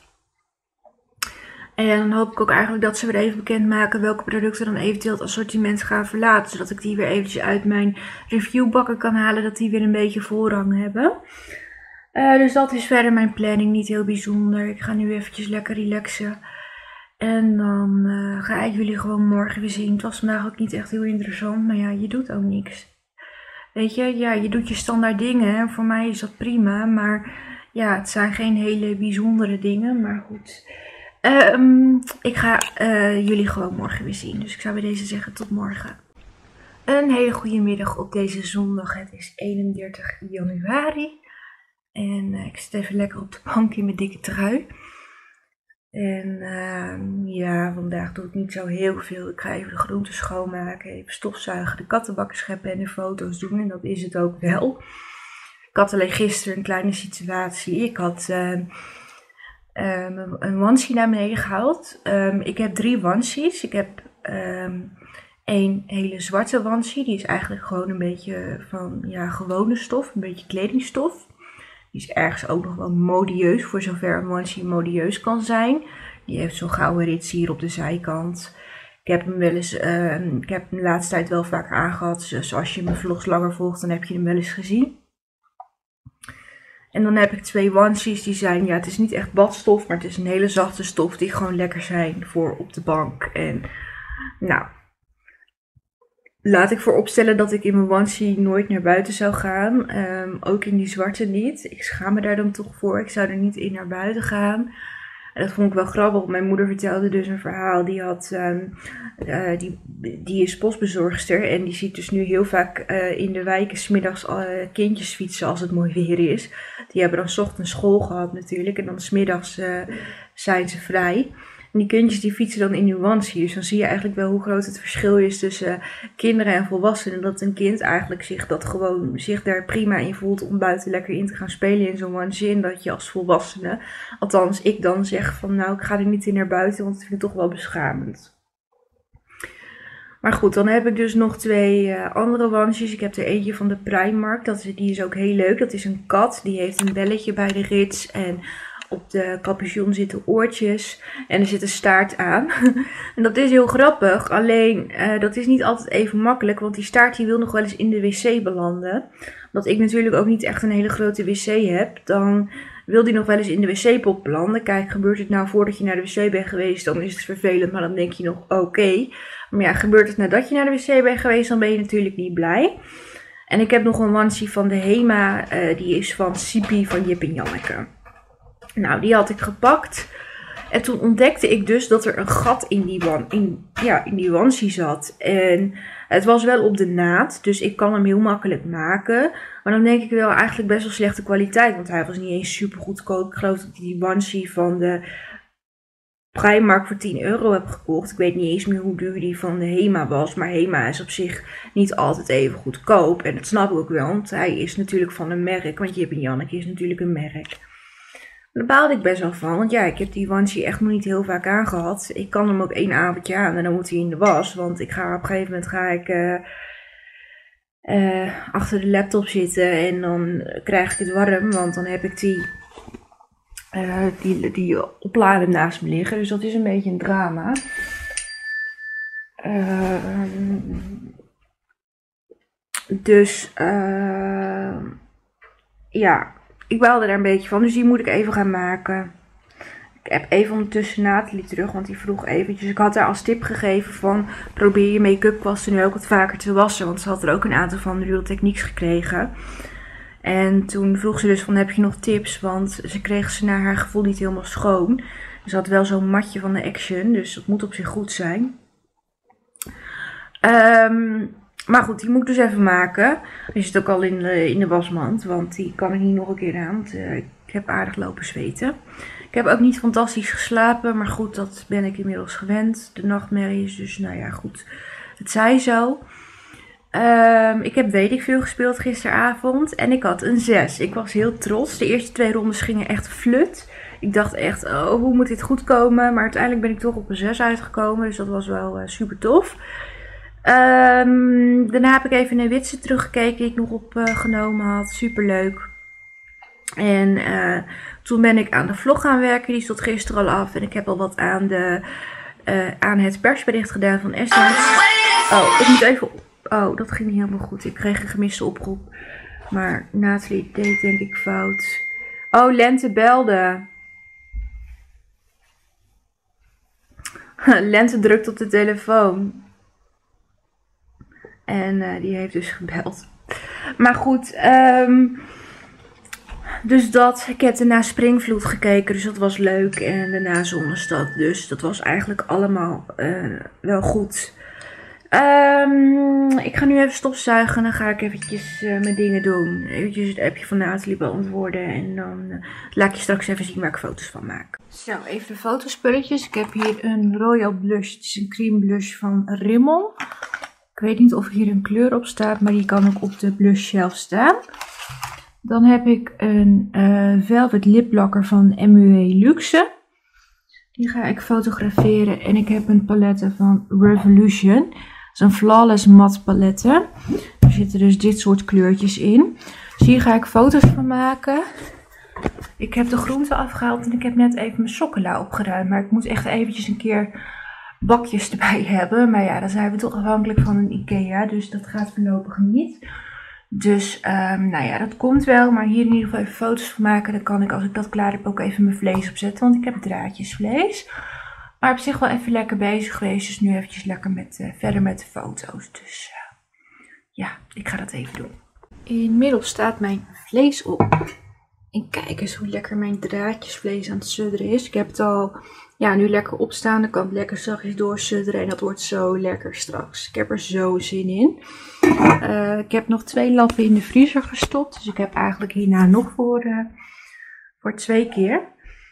En dan hoop ik ook eigenlijk dat ze weer even bekendmaken welke producten dan eventueel het assortiment gaan verlaten. Zodat ik die weer eventjes uit mijn reviewbakken kan halen. Dat die weer een beetje voorrang hebben. Uh, dus dat is verder mijn planning, niet heel bijzonder. Ik ga nu eventjes lekker relaxen. En dan uh, ga ik jullie gewoon morgen weer zien. Het was vandaag ook niet echt heel interessant, maar ja, je doet ook niks. Weet je, ja, je doet je standaard dingen. En voor mij is dat prima, maar ja, het zijn geen hele bijzondere dingen, maar goed. Uh, um, ik ga uh, jullie gewoon morgen weer zien. Dus ik zou bij deze zeggen tot morgen. Een hele goede middag op deze zondag. Het is eenendertig januari. En uh, ik zit even lekker op de bank in mijn dikke trui. En uh, ja, vandaag doe ik niet zo heel veel. Ik ga even de groenten schoonmaken, even stofzuigen, de kattenbakken scheppen en de foto's doen. En dat is het ook wel. Ik had alleen gisteren een kleine situatie. Ik had uh, um, een onesie naar beneden gehaald. Um, ik heb drie onesies. Ik heb um, één hele zwarte onesie. Die is eigenlijk gewoon een beetje van ja, gewone stof, een beetje kledingstof. Die is ergens ook nog wel modieus, voor zover een onesie modieus kan zijn. Die heeft zo'n gouden rits hier op de zijkant. Ik heb hem wel eens, uh, ik heb hem de laatste tijd wel vaak aangehad. Dus als je mijn vlogs langer volgt, dan heb je hem wel eens gezien. En dan heb ik twee onesies die zijn, ja het is niet echt badstof, maar het is een hele zachte stof die gewoon lekker zijn voor op de bank. En nou... Laat ik vooropstellen dat ik in mijn onesie nooit naar buiten zou gaan. Um, ook in die zwarte niet. Ik schaam me daar dan toch voor. Ik zou er niet in naar buiten gaan. En dat vond ik wel grappig. Mijn moeder vertelde dus een verhaal. Die, had, um, uh, die, die is postbezorgster. En die ziet dus nu heel vaak uh, in de wijken 's middags uh, kindjes fietsen als het mooi weer is. Die hebben dan 's ochtends school gehad natuurlijk. En dan 's middags uh, zijn ze vrij. En die kindjes die fietsen dan in die onesie. Dus dan zie je eigenlijk wel hoe groot het verschil is tussen uh, kinderen en volwassenen. Dat een kind eigenlijk zich, dat gewoon, zich daar prima in voelt om buiten lekker in te gaan spelen in zo'n onesie. En dat je als volwassene, althans ik dan zeg van nou ik ga er niet in naar buiten, want ik vind het toch wel beschamend. Maar goed, dan heb ik dus nog twee uh, andere onesies. Ik heb er eentje van de Primark, dat is, die is ook heel leuk. Dat is een kat, die heeft een belletje bij de rits en... Op de capuchon zitten oortjes en er zit een staart aan. En dat is heel grappig, alleen uh, dat is niet altijd even makkelijk, want die staart die wil nog wel eens in de wc belanden. Omdat ik natuurlijk ook niet echt een hele grote wc heb, dan wil die nog wel eens in de wc-pot belanden. Kijk, gebeurt het nou voordat je naar de wc bent geweest, dan is het vervelend, maar dan denk je nog oké. Okay. Maar ja, gebeurt het nadat je naar de wc bent geweest, dan ben je natuurlijk niet blij. En ik heb nog een onesie van de Hema, uh, die is van Sipi van Jip en Janneke. Nou, die had ik gepakt. En toen ontdekte ik dus dat er een gat in die, wan, in, ja, in die onesie zat. En het was wel op de naad, dus ik kan hem heel makkelijk maken. Maar dan denk ik wel eigenlijk best wel slechte kwaliteit, want hij was niet eens super goedkoop. Ik geloof dat ik die onesie van de Primark voor tien euro heb gekocht. Ik weet niet eens meer hoe duur die van de Hema was. Maar Hema is op zich niet altijd even goedkoop. En dat snap ik ook wel, want hij is natuurlijk van een merk. Want Jip en Janneke is natuurlijk een merk. Daar baalde ik best wel van. Want ja, ik heb die onesie echt nog niet heel vaak aangehad. Ik kan hem ook één avondje aan en dan moet hij in de was. Want ik ga op een gegeven moment ga ik uh, uh, achter de laptop zitten. En dan krijg ik het warm. Want dan heb ik die, uh, die, die opladen naast me liggen. Dus dat is een beetje een drama. Uh, dus uh, ja... Ik baalde daar een beetje van, dus die moet ik even gaan maken. Ik heb even ondertussen Nathalie terug, want die vroeg eventjes. Ik had haar als tip gegeven van, probeer je make-up kwasten nu ook wat vaker te wassen. Want ze had er ook een aantal van de Real Techniques gekregen. En toen vroeg ze dus van, heb je nog tips? Want ze kreeg ze naar haar gevoel niet helemaal schoon. Ze had wel zo'n matje van de Action, dus dat moet op zich goed zijn. Um, Maar goed, die moet ik dus even maken. Die zit ook al in de, in de wasmand, want die kan ik niet nog een keer aan. Want uh, ik heb aardig lopen zweten. Ik heb ook niet fantastisch geslapen, maar goed, dat ben ik inmiddels gewend. De nachtmerries, dus nou ja, goed. Het zij zo. Um, ik heb weet ik veel gespeeld gisteravond en ik had een zes. Ik was heel trots. De eerste twee rondes gingen echt flut. Ik dacht echt, oh, hoe moet dit goed komen? Maar uiteindelijk ben ik toch op een zes uitgekomen, dus dat was wel uh, super tof. Um, daarna heb ik even naar Witse teruggekeken die ik nog opgenomen uh, had. Super leuk. En uh, toen ben ik aan de vlog gaan werken. Die stond gisteren al af. En ik heb al wat aan, de, uh, aan het persbericht gedaan van Esther. Oh, ik moet even... Oh, dat ging niet helemaal goed. Ik kreeg een gemiste oproep. Maar Nathalie deed denk ik fout. Oh, Lente belde. Lente drukt op de telefoon. En uh, die heeft dus gebeld. Maar goed, um, dus dat. Ik heb daarna Springvloed gekeken, dus dat was leuk. En daarna Zonnestad, dus dat was eigenlijk allemaal uh, wel goed. Um, ik ga nu even stofzuigen en dan ga ik eventjes uh, mijn dingen doen. Eventjes het appje van Nathalie beantwoorden. En dan uh, laat ik je straks even zien waar ik foto's van maak. Zo, even de fotospulletjes. Ik heb hier een Royal Blush. Het is een cream blush van Rimmel. Ik weet niet of hier een kleur op staat, maar die kan ook op de blush shelf staan. Dan heb ik een uh, Velvet Lip Lacquer van M U E Luxe. Die ga ik fotograferen. En ik heb een palette van Revolution. Dat is een Flawless Matte palette. Er zitten dus dit soort kleurtjes in. Dus hier ga ik foto's van maken. Ik heb de groenten afgehaald en ik heb net even mijn sokkela opgeruimd. Maar ik moet echt eventjes een keer bakjes erbij hebben. Maar ja, dan zijn we toch afhankelijk van een IKEA. Dus dat gaat voorlopig niet. Dus um, nou ja, dat komt wel. Maar hier in ieder geval even foto's van maken. Dan kan ik, als ik dat klaar heb, ook even mijn vlees opzetten. Want ik heb draadjesvlees. Maar op zich wel even lekker bezig geweest. Dus nu eventjes lekker met, uh, verder met de foto's. Dus uh, ja, ik ga dat even doen. Inmiddels staat mijn vlees op. En kijk eens hoe lekker mijn draadjesvlees aan het sudderen is. Ik heb het al ja, nu lekker opstaan. Dan kan het lekker zachtjes doorsudderen. En dat wordt zo lekker straks. Ik heb er zo zin in. Uh, ik heb nog twee lappen in de vriezer gestopt. Dus ik heb eigenlijk hierna nog voor, uh, voor twee keer.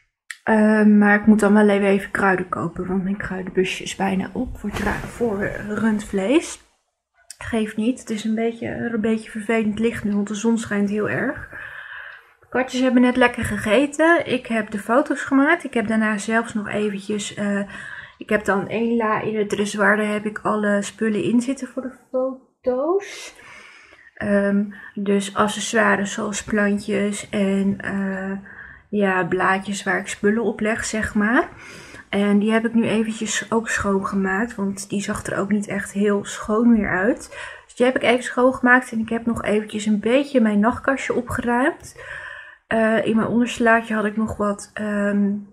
Uh, maar ik moet dan wel even, even kruiden kopen. Want mijn kruidenbusje is bijna op voor, voor uh, rundvlees. Geeft niet. Het is een beetje, een beetje vervelend licht nu. Want de zon schijnt heel erg. De katjes hebben net lekker gegeten. Ik heb de foto's gemaakt. Ik heb daarna zelfs nog eventjes... Uh, ik heb dan één la in het dressoir. Daar heb ik alle spullen in zitten voor de foto's. Um, dus accessoires zoals plantjes en uh, ja, blaadjes waar ik spullen op leg, zeg maar. En die heb ik nu eventjes ook schoongemaakt. Want die zag er ook niet echt heel schoon meer uit. Dus die heb ik even schoongemaakt. En ik heb nog eventjes een beetje mijn nachtkastje opgeruimd. Uh, in mijn onderslaatje had ik nog wat um,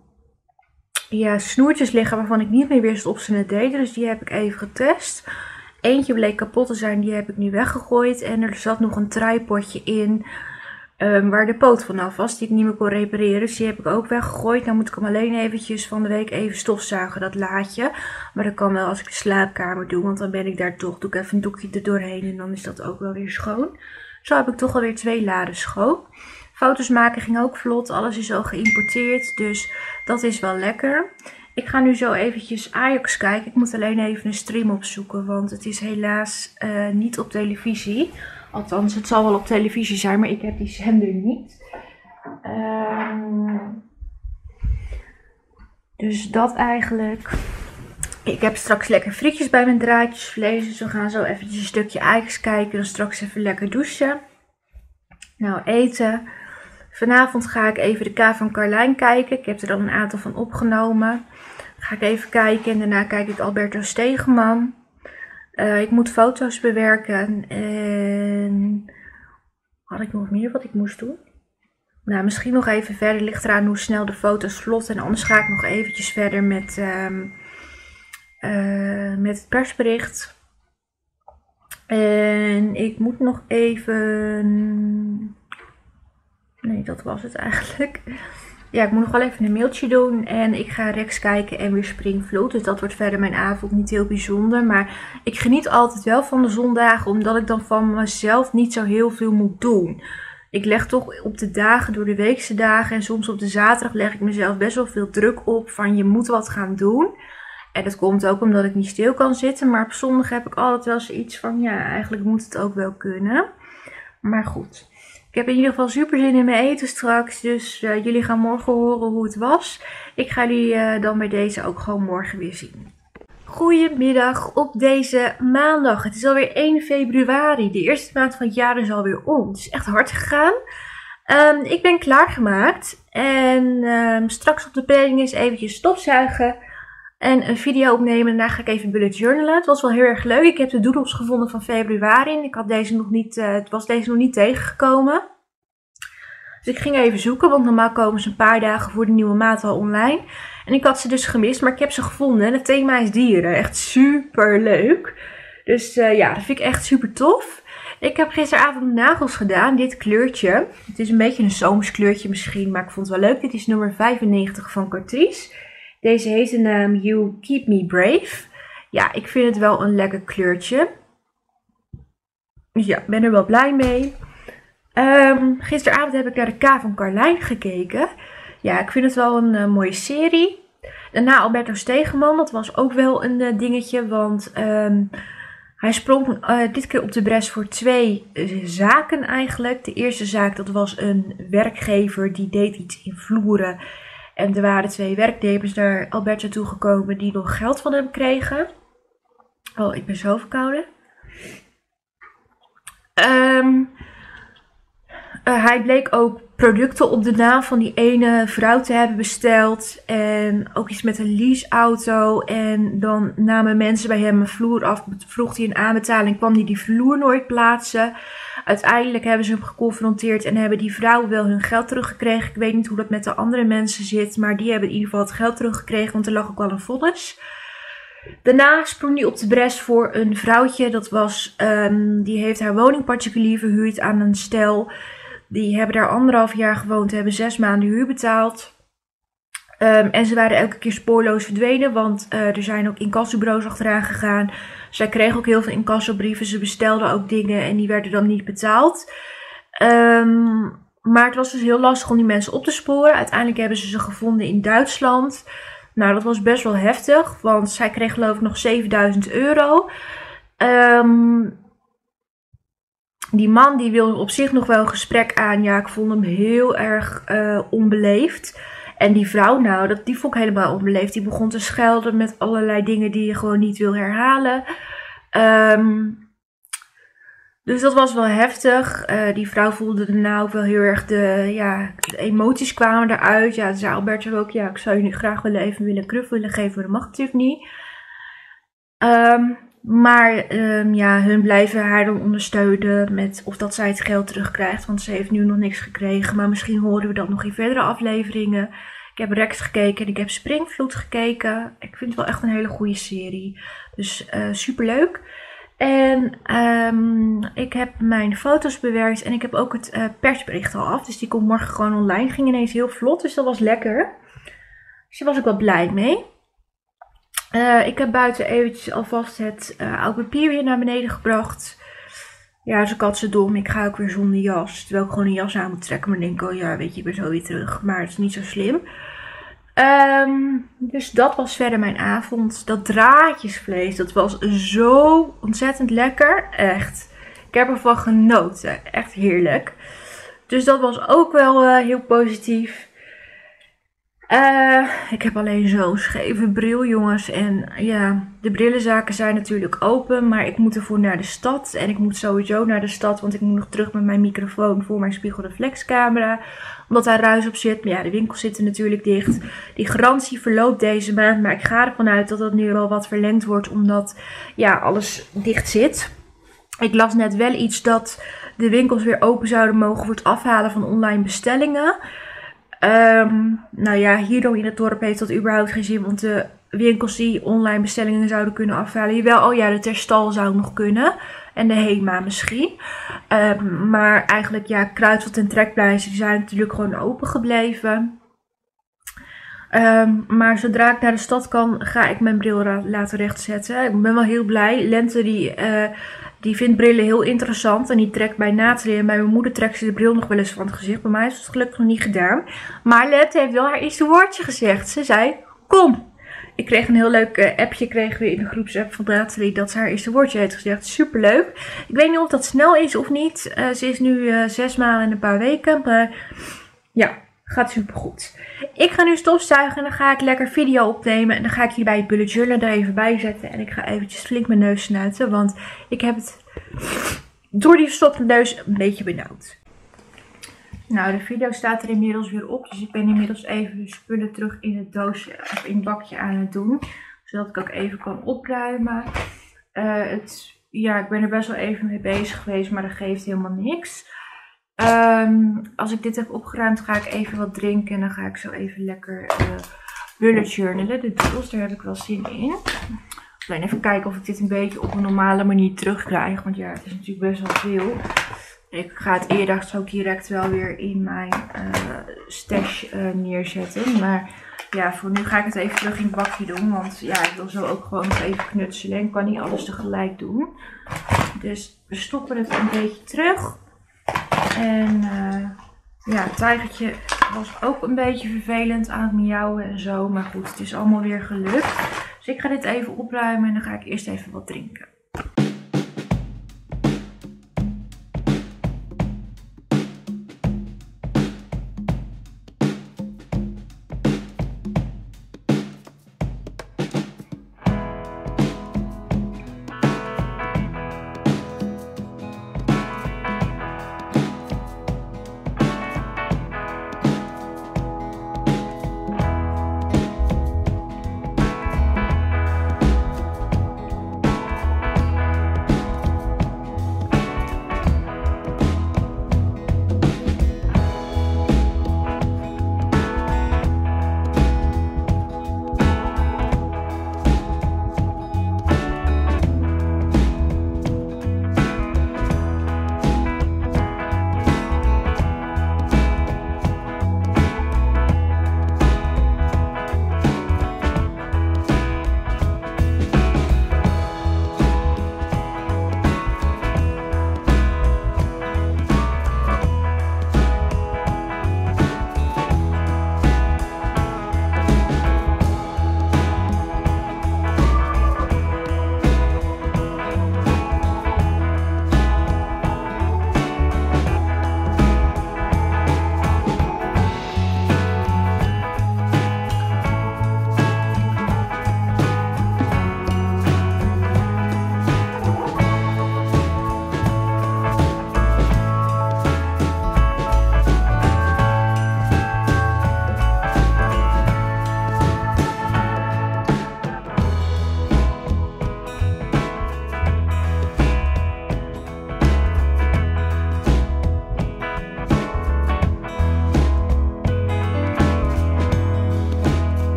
ja, snoertjes liggen waarvan ik niet meer wist of ze het deden. Dus die heb ik even getest. Eentje bleek kapot te zijn, die heb ik nu weggegooid. En er zat nog een tripodje in Um, waar de poot vanaf was, die ik niet meer kon repareren. Dus die heb ik ook weggegooid. Nou moet ik hem alleen eventjes van de week even stofzuigen, dat laadje. Maar dat kan wel als ik de slaapkamer doe, want dan ben ik daar toch. Doe ik even een doekje er doorheen en dan is dat ook wel weer schoon. Zo heb ik toch alweer twee laden schoon. Foto's maken ging ook vlot. Alles is al geïmporteerd, dus dat is wel lekker. Ik ga nu zo eventjes Ajax kijken. Ik moet alleen even een stream opzoeken, want het is helaas uh, niet op televisie. Althans, het zal wel op televisie zijn, maar ik heb die zender niet. Um, dus dat eigenlijk. Ik heb straks lekker frietjes bij mijn draadjesvlees. Dus we gaan zo eventjes een stukje Ajax kijken. Dan straks even lekker douchen. Nou, eten. Vanavond ga ik even de K van Carlijn kijken. Ik heb er dan een aantal van opgenomen. Ga ik even kijken en daarna kijk ik Alberto Stegeman. Uh, ik moet foto's bewerken en had ik nog meer wat ik moest doen? Nou, misschien nog even verder. Ligt eraan hoe snel de foto's vlotten. En anders ga ik nog eventjes verder met, um, uh, met het persbericht. En ik moet nog even... Nee, dat was het eigenlijk. Ja, ik moet nog wel even een mailtje doen en ik ga Rex kijken en weer Springvloed. Dus dat wordt verder mijn avond niet heel bijzonder. Maar ik geniet altijd wel van de zondagen, omdat ik dan van mezelf niet zo heel veel moet doen. Ik leg toch op de dagen, door de weekse dagen en soms op de zaterdag leg ik mezelf best wel veel druk op van je moet wat gaan doen. En dat komt ook omdat ik niet stil kan zitten. Maar op zondag heb ik altijd wel zoiets van ja, eigenlijk moet het ook wel kunnen. Maar goed. Ik heb in ieder geval super zin in mijn eten straks, dus uh, jullie gaan morgen horen hoe het was. Ik ga jullie uh, dan bij deze ook gewoon morgen weer zien. Goedemiddag op deze maandag. Het is alweer één februari. De eerste maand van het jaar is alweer om. Het is echt hard gegaan. Um, ik ben klaargemaakt en um, straks op de planning is eventjes stofzuigen en een video opnemen. Daarna ga ik even bullet journalen. Het was wel heel erg leuk. Ik heb de doodles gevonden van februari. Ik had deze nog niet, uh, het was deze nog niet tegengekomen. Dus ik ging even zoeken, want normaal komen ze een paar dagen voor de nieuwe maand al online. En ik had ze dus gemist, maar ik heb ze gevonden. En het thema is dieren. Echt super leuk. Dus uh, ja, dat vind ik echt super tof. Ik heb gisteravond mijn nagels gedaan. Dit kleurtje. Het is een beetje een zomers kleurtje misschien, maar ik vond het wel leuk. Dit is nummer vijfennegentig van Catrice. Deze heeft de naam You Keep Me Brave. Ja, ik vind het wel een lekker kleurtje. Dus ja, ik ben er wel blij mee. Um, gisteravond heb ik naar de K van Carlijn gekeken. Ja, ik vind het wel een uh, mooie serie. Daarna Alberto Stegeman. Dat was ook wel een uh, dingetje. Want um, hij sprong uh, dit keer op de bres voor twee uh, zaken eigenlijk. De eerste zaak, dat was een werkgever die deed iets in vloeren. En er waren twee werknemers naar Alberto toegekomen die nog geld van hem kregen. Oh, ik ben zo verkouden. Um, uh, hij bleek ook producten op de naam van die ene vrouw te hebben besteld. En ook iets met een leaseauto. En dan namen mensen bij hem een vloer af. Vroeg hij een aanbetaling, kwam hij die vloer nooit plaatsen. Uiteindelijk hebben ze hem geconfronteerd en hebben die vrouwen wel hun geld teruggekregen. Ik weet niet hoe dat met de andere mensen zit, maar die hebben in ieder geval het geld teruggekregen, want er lag ook wel een vonnis. Daarna sprong hij op de bres voor een vrouwtje. Dat was, um, die heeft haar woning particulier verhuurd aan een stel. Die hebben daar anderhalf jaar gewoond, hebben zes maanden huur betaald. Um, en ze waren elke keer spoorloos verdwenen, want uh, er zijn ook incassobureaus achteraan gegaan. Zij kregen ook heel veel incassobrieven, ze bestelden ook dingen en die werden dan niet betaald. Um, maar het was dus heel lastig om die mensen op te sporen. Uiteindelijk hebben ze ze gevonden in Duitsland. Nou, dat was best wel heftig, want zij kreeg geloof ik nog zevenduizend euro. Um, die man die wilde op zich nog wel een gesprek aan. Ja, ik vond hem heel erg uh, onbeleefd. En die vrouw, nou, dat, die vond ik helemaal onbeleefd. Die begon te schelden met allerlei dingen die je gewoon niet wil herhalen. Um, dus dat was wel heftig. Uh, die vrouw voelde daarna ook wel heel erg de, ja, de emoties kwamen eruit. Ja, zei Alberto ook, ja, ik zou je nu graag willen even willen knuffel willen geven, maar dat mag natuurlijk niet. Um, maar um, ja, hun blijven haar dan ondersteunen met of dat zij het geld terugkrijgt. Want ze heeft nu nog niks gekregen. Maar misschien horen we dat nog in verdere afleveringen. Ik heb Rex gekeken en ik heb Springvloed gekeken. Ik vind het wel echt een hele goede serie. Dus uh, super leuk. En um, ik heb mijn foto's bewerkt en ik heb ook het uh, persbericht al af. Dus die komt morgen gewoon online. Ging ineens heel vlot, dus dat was lekker. Dus daar was ik wel blij mee. Uh, ik heb buiten eventjes alvast het uh, oud papier weer naar beneden gebracht. Ja, dus ik had ze dom. Ik ga ook weer zonder jas. Terwijl ik gewoon een jas aan moet trekken. Maar dan denk ik, oh ja, weet je, ik ben zo weer terug. Maar het is niet zo slim. Um, dus dat was verder mijn avond. Dat draadjesvlees, dat was zo ontzettend lekker. Echt. Ik heb ervan genoten. Echt heerlijk. Dus dat was ook wel uh, heel positief. Uh, ik heb alleen zo'n scheve bril, jongens. En ja, de brillenzaken zijn natuurlijk open. Maar ik moet ervoor naar de stad. En ik moet sowieso naar de stad. Want ik moet nog terug met mijn microfoon voor mijn spiegelreflexcamera. Omdat daar ruis op zit. Maar ja, de winkels zitten natuurlijk dicht. Die garantie verloopt deze maand. Maar ik ga ervan uit dat dat nu wel wat verlengd wordt. Omdat ja, alles dicht zit. Ik las net wel iets dat de winkels weer open zouden mogen voor het afhalen van online bestellingen. Um, nou ja, hier in het dorp heeft dat überhaupt geen zin, want de winkels die online bestellingen zouden kunnen afhalen, jawel, oh ja, de Terstal zou nog kunnen en de Hema misschien. Um, maar eigenlijk, ja, Kruidvat en Trekpleister die zijn natuurlijk gewoon open gebleven. Um, maar zodra ik naar de stad kan, ga ik mijn bril laten rechtzetten. Ik ben wel heel blij. Lente die, uh, die vindt brillen heel interessant. En die trekt bij Nathalie en bij mijn moeder trekt ze de bril nog wel eens van het gezicht. Bij mij is het gelukkig nog niet gedaan. Maar Lente heeft wel haar eerste woordje gezegd. Ze zei, kom. Ik kreeg een heel leuk uh, appje kregen we in de groepsapp van Nathalie dat ze haar eerste woordje heeft gezegd. Superleuk. Ik weet niet of dat snel is of niet. Uh, ze is nu uh, zes maanden en een paar weken. Maar ja, gaat supergoed. Ik ga nu stofzuigen en dan ga ik lekker video opnemen. En dan ga ik hier bij het bullet journal er even bij zetten. En ik ga eventjes flink mijn neus snuiten. Want ik heb het door die verstopte neus een beetje benauwd. Nou, de video staat er inmiddels weer op. Dus ik ben inmiddels even de spullen terug in het doosje of in het bakje aan het doen. Zodat ik ook even kan opruimen. Uh, het, ja, ik ben er best wel even mee bezig geweest. Maar dat geeft helemaal niks. Um, als ik dit heb opgeruimd, ga ik even wat drinken en dan ga ik zo even lekker uh, bullet journalen. De doodles, daar heb ik wel zin in. Alleen even kijken of ik dit een beetje op een normale manier terugkrijg, want ja, het is natuurlijk best wel veel. Ik ga het eerder ook direct wel weer in mijn uh, stash uh, neerzetten. Maar ja, voor nu ga ik het even terug in het bakje doen, want ja, ik wil zo ook gewoon nog even knutselen en ik kan niet alles tegelijk doen. Dus we stoppen het een beetje terug. En uh, ja, het tijgertje was ook een beetje vervelend aan het miauwen en zo. Maar goed, het is allemaal weer gelukt. Dus ik ga dit even opruimen en dan ga ik eerst even wat drinken.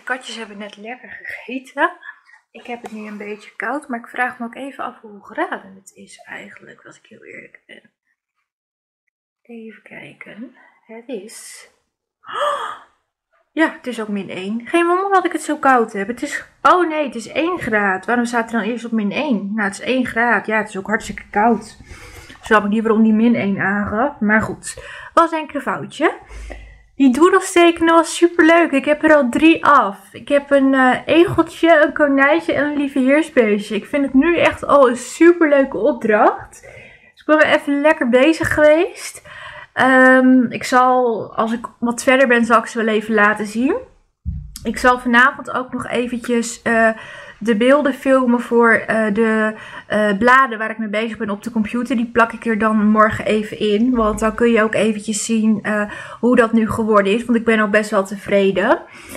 katjes hebben net lekker gegeten. Ik heb het nu een beetje koud, maar ik vraag me ook even af hoe graden het is eigenlijk, als ik heel eerlijk ben. Even kijken. Het is... Ja, het is ook min één. Geen wonder dat ik het zo koud heb. Het is... Oh nee, het is één graad. Waarom staat er dan eerst op min één? Nou, het is één graad. Ja, het is ook hartstikke koud. Snap ik niet waarom die min één aangaf. Maar goed, was denk ik een foutje. Die doodlestekenen was super leuk. Ik heb er al drie af. Ik heb een uh, egeltje, een konijntje en een lieve heersbeestje. Ik vind het nu echt al een super leuke opdracht. Dus ik ben weer even lekker bezig geweest. Um, ik zal, als ik wat verder ben, zal ik ze wel even laten zien. Ik zal vanavond ook nog eventjes uh, de beelden filmen voor uh, de uh, bladen waar ik mee bezig ben op de computer. Die plak ik er dan morgen even in. Want dan kun je ook eventjes zien uh, hoe dat nu geworden is. Want ik ben ook best wel tevreden.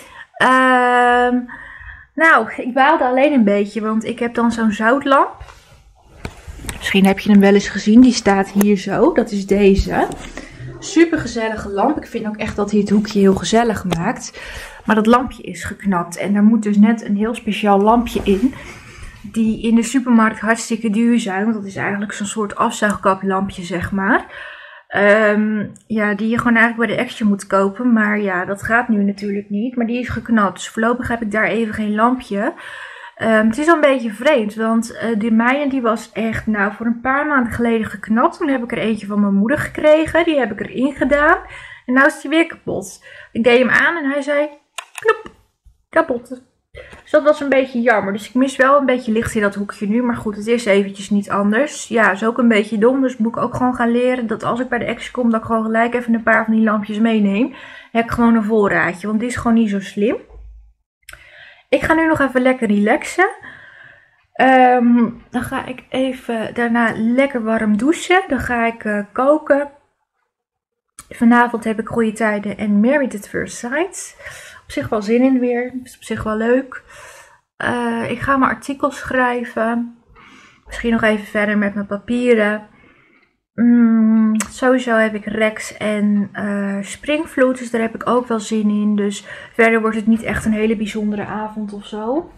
Um, nou, ik baalde alleen een beetje. Want ik heb dan zo'n zoutlamp. Misschien heb je hem wel eens gezien. Die staat hier zo. Dat is deze. Super gezellige lamp. Ik vind ook echt dat hij het hoekje heel gezellig maakt. Maar dat lampje is geknapt. En daar moet dus net een heel speciaal lampje in. Die in de supermarkt hartstikke duur zijn. Want dat is eigenlijk zo'n soort afzuigkaplampje, zeg maar. Um, ja, die je gewoon eigenlijk bij de Action moet kopen. Maar ja, dat gaat nu natuurlijk niet. Maar die is geknapt. Dus voorlopig heb ik daar even geen lampje. Um, het is al een beetje vreemd, want uh, de mijne die was echt nou, voor een paar maanden geleden geknapt. Toen heb ik er eentje van mijn moeder gekregen. Die heb ik erin gedaan. En nu is die weer kapot. Ik deed hem aan en hij zei, knop, kapot. Dus dat was een beetje jammer. Dus ik mis wel een beetje licht in dat hoekje nu. Maar goed, het is eventjes niet anders. Ja, is ook een beetje dom. Dus moet ik ook gewoon gaan leren dat als ik bij de Action kom, dat ik gewoon gelijk even een paar van die lampjes meeneem. Dan heb ik gewoon een voorraadje, want dit is gewoon niet zo slim. Ik ga nu nog even lekker relaxen. Um, dan ga ik even daarna lekker warm douchen. Dan ga ik uh, koken. Vanavond heb ik Goede Tijden en Married at First Sight. Op zich wel zin in weer. Is op zich wel leuk. Uh, ik ga mijn artikel schrijven. Misschien nog even verder met mijn papieren. Mm, sowieso heb ik Rex en uh, Springvloed, dus daar heb ik ook wel zin in. Dus verder wordt het niet echt een hele bijzondere avond of zo.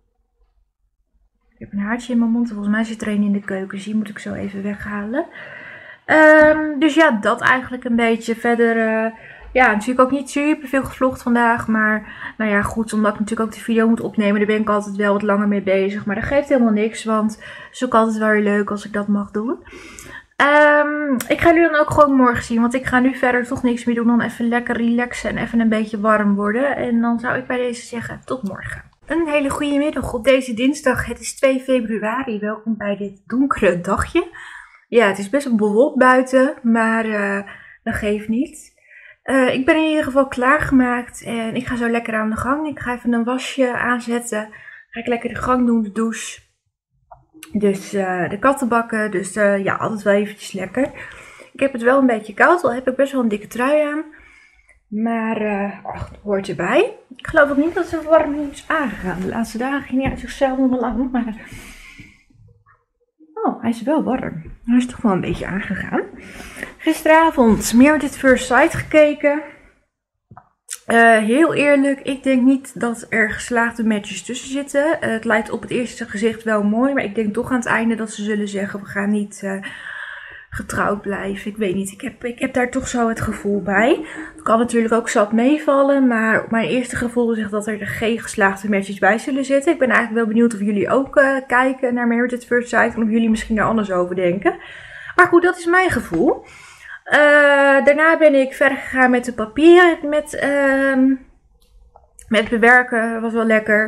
Ik heb een haartje in mijn mond, volgens mij zit er een in de keuken, dus die moet ik zo even weghalen. Um, dus ja, dat eigenlijk een beetje. Verder, uh, ja, natuurlijk ook niet super veel gevlogd vandaag. Maar nou ja, goed, omdat ik natuurlijk ook de video moet opnemen, daar ben ik altijd wel wat langer mee bezig. Maar dat geeft helemaal niks, want het is ook altijd wel weer leuk als ik dat mag doen. Um, ik ga jullie dan ook gewoon morgen zien, want ik ga nu verder toch niks meer doen dan even lekker relaxen en even een beetje warm worden. En dan zou ik bij deze zeggen, tot morgen. Een hele goede middag op deze dinsdag, het is twee februari, welkom bij dit donkere dagje. Ja, het is best wel bewolkt buiten, maar uh, dat geeft niet. Uh, ik ben in ieder geval klaargemaakt en ik ga zo lekker aan de gang. Ik ga even een wasje aanzetten, ga ik lekker de gang doen, de douche. Dus uh, de kattenbakken, dus uh, ja, altijd wel eventjes lekker. Ik heb het wel een beetje koud, al heb ik best wel een dikke trui aan. Maar, uh, ach, dat hoort erbij. Ik geloof ook niet dat de verwarming is aangegaan. De laatste dagen ging hij uit zichzelf nog lang, maar... Oh, hij is wel warm. Hij is toch wel een beetje aangegaan. Gisteravond Married at First Sight gekeken. Uh, heel eerlijk, ik denk niet dat er geslaagde matches tussen zitten. Uh, het lijkt op het eerste gezicht wel mooi, maar ik denk toch aan het einde dat ze zullen zeggen, we gaan niet uh, getrouwd blijven. Ik weet niet, ik heb, ik heb daar toch zo het gevoel bij. Het kan natuurlijk ook zat meevallen, maar op mijn eerste gevoel zegt dat er geen geslaagde matches bij zullen zitten. Ik ben eigenlijk wel benieuwd of jullie ook uh, kijken naar Married at First Sight en of jullie misschien daar anders over denken. Maar goed, dat is mijn gevoel. Uh, daarna ben ik verder gegaan met de papieren, met, uh, met bewerken, was wel lekker.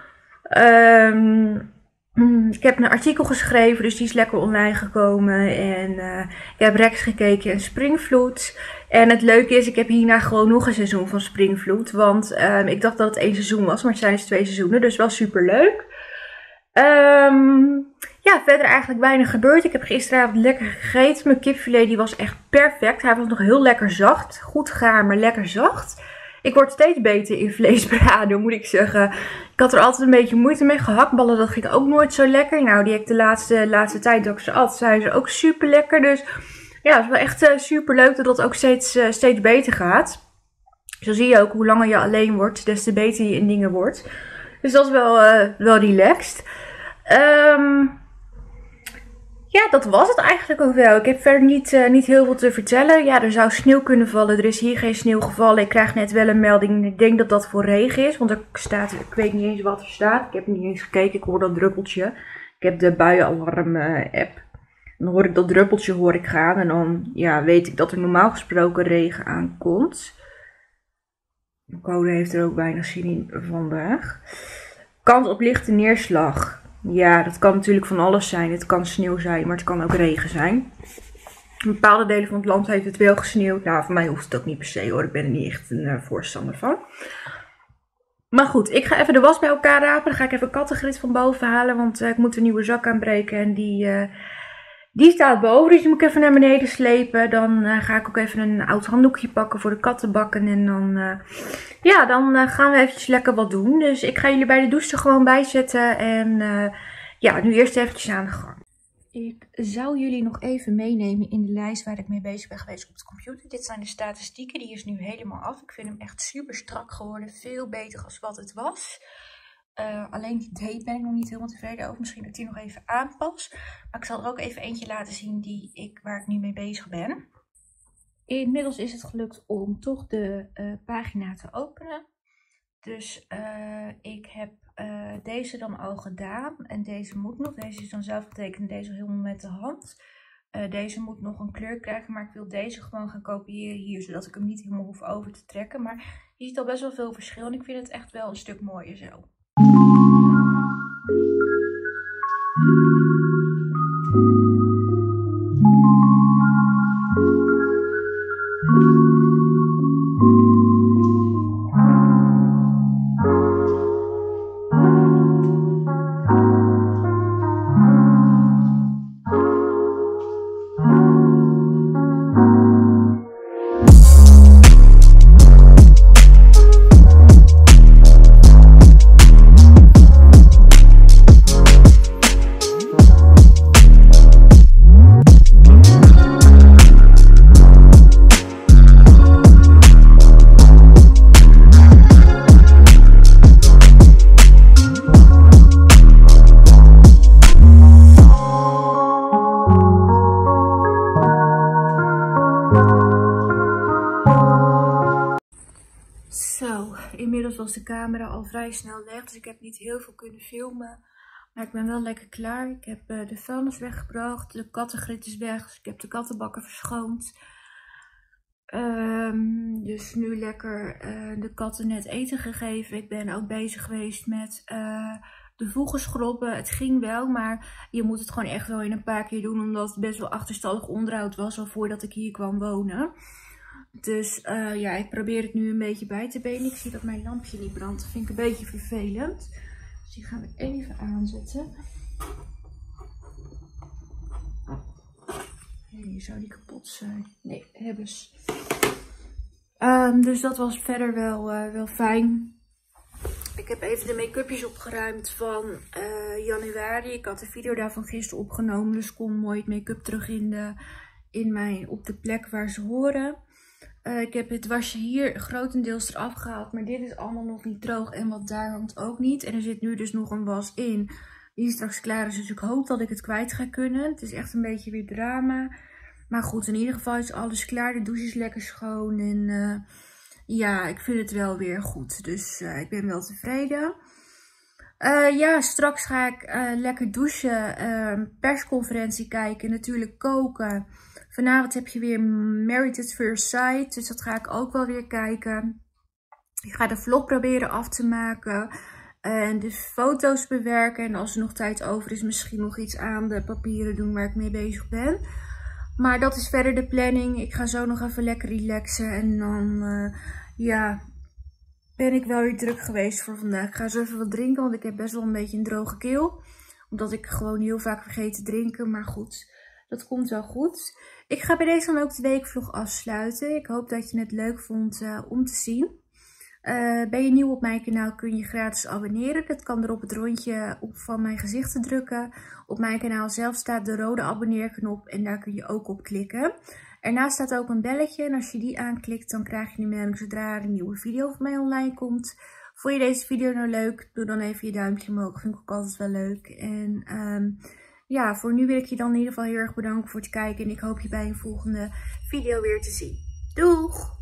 Um, ik heb een artikel geschreven, dus die is lekker online gekomen. En uh, ik heb Rex gekeken en Springvloed. En het leuke is, ik heb hierna gewoon nog een seizoen van Springvloed. Want uh, ik dacht dat het één seizoen was, maar het zijn dus twee seizoenen, dus wel super leuk. Um, ja, verder eigenlijk weinig gebeurd. Ik heb gisteravond lekker gegeten. Mijn kipfilet die was echt perfect. Hij was nog heel lekker zacht. Goed gaar, maar lekker zacht. Ik word steeds beter in vlees braden, moet ik zeggen. Ik had er altijd een beetje moeite mee. Gehaktballen, dat ging ook nooit zo lekker. Nou, die heb ik de laatste, laatste tijd dat ik ze at, zijn ze ook super lekker. Dus ja, het is wel echt uh, super leuk dat dat ook steeds, uh, steeds beter gaat. Zo zie je ook hoe langer je alleen wordt, des te beter je in dingen wordt. Dus dat is wel, uh, wel relaxed. Um, ja, dat was het eigenlijk ook wel. Ik heb verder niet, uh, niet heel veel te vertellen. Ja, er zou sneeuw kunnen vallen. Er is hier geen sneeuw gevallen. Ik krijg net wel een melding. Ik denk dat dat voor regen is. Want er staat, ik weet niet eens wat er staat. Ik heb niet eens gekeken. Ik hoor dat druppeltje. Ik heb de buienalarm uh, app. Dan hoor ik dat druppeltje hoor ik gaan. En dan ja, weet ik dat er normaal gesproken regen aankomt. De code heeft er ook bijna zin in vandaag. Kans op lichte neerslag. Ja, dat kan natuurlijk van alles zijn. Het kan sneeuw zijn, maar het kan ook regen zijn. In bepaalde delen van het land heeft het wel gesneeuwd. Nou, voor mij hoeft het ook niet per se hoor. Ik ben er niet echt een uh, voorstander van. Maar goed, ik ga even de was bij elkaar rapen. Dan ga ik even kattengrit van boven halen. Want uh, ik moet een nieuwe zak aanbreken. En die, uh, die staat boven. Dus die moet ik even naar beneden slepen. Dan uh, ga ik ook even een oud handdoekje pakken voor de kattenbakken. En dan, uh, ja, dan uh, gaan we eventjes lekker wat doen. Dus ik ga jullie bij de douche er gewoon bij zetten. En uh, ja, nu eerst eventjes aan de gang. Ik zou jullie nog even meenemen in de lijst waar ik mee bezig ben geweest op de computer. Dit zijn de statistieken. Die is nu helemaal af. Ik vind hem echt super strak geworden. Veel beter dan wat het was. Uh, alleen die date ben ik nog niet helemaal tevreden over. Misschien dat ik die nog even aanpas. Maar ik zal er ook even eentje laten zien die ik, waar ik nu mee bezig ben. Inmiddels is het gelukt om toch de uh, pagina te openen. Dus uh, ik heb uh, deze dan al gedaan. En deze moet nog. Deze is dan zelf getekend. Deze helemaal met de hand. Uh, deze moet nog een kleur krijgen. Maar ik wil deze gewoon gaan kopiëren hier. Zodat ik hem niet helemaal hoef over te trekken. Maar je ziet al best wel veel verschil. En ik vind het echt wel een stuk mooier zo. Inmiddels was de camera al vrij snel weg, dus ik heb niet heel veel kunnen filmen. Maar ik ben wel lekker klaar. Ik heb uh, de vuilnis weggebracht, de kattengrit is weg, dus ik heb de kattenbakken verschoond. Um, dus nu lekker uh, de katten net eten gegeven. Ik ben ook bezig geweest met uh, de voegen schrobben. Het ging wel, maar je moet het gewoon echt wel in een paar keer doen, omdat het best wel achterstallig onderhoud was al voordat ik hier kwam wonen. Dus uh, ja, ik probeer het nu een beetje bij te benen. Ik zie dat mijn lampje niet brandt. Dat vind ik een beetje vervelend. Dus die gaan we even aanzetten. Hey, zou die kapot zijn? Nee, hebben ze. Um, dus dat was verder wel, uh, wel fijn. Ik heb even de make-upjes opgeruimd van uh, januari. Ik had de video daarvan gisteren opgenomen. Dus kon mooi het make-up terug in de, in mijn, op de plek waar ze horen. Uh, ik heb het wasje hier grotendeels eraf gehaald, maar dit is allemaal nog niet droog en wat daar hangt ook niet. En er zit nu dus nog een was in die straks klaar is, dus ik hoop dat ik het kwijt ga kunnen. Het is echt een beetje weer drama. Maar goed, in ieder geval is alles klaar. De douche is lekker schoon en uh, ja, ik vind het wel weer goed. Dus uh, ik ben wel tevreden. Uh, ja, straks ga ik uh, lekker douchen, uh, persconferentie kijken, natuurlijk koken. Vanavond heb je weer Married at First Sight, dus dat ga ik ook wel weer kijken. Ik ga de vlog proberen af te maken en de foto's bewerken. En als er nog tijd over is, misschien nog iets aan de papieren doen waar ik mee bezig ben. Maar dat is verder de planning. Ik ga zo nog even lekker relaxen en dan, uh, ja, ben ik wel weer druk geweest voor vandaag. Ik ga zo even wat drinken, want ik heb best wel een beetje een droge keel. Omdat ik gewoon heel vaak vergeet te drinken, maar goed, dat komt wel goed. Ik ga bij deze dan ook de weekvlog afsluiten. Ik hoop dat je het leuk vond uh, om te zien. Uh, ben je nieuw op mijn kanaal, kun je gratis abonneren. Dat kan door op het rondje op van mijn gezicht te drukken. Op mijn kanaal zelf staat de rode abonneerknop en daar kun je ook op klikken. Ernaast staat ook een belletje en als je die aanklikt dan krijg je een melding zodra er een nieuwe video van mij online komt. Vond je deze video nou leuk? Doe dan even je duimpje omhoog, vind ik ook altijd wel leuk. En um, ja, voor nu wil ik je dan in ieder geval heel erg bedanken voor het kijken en ik hoop je bij een volgende video weer te zien. Doeg!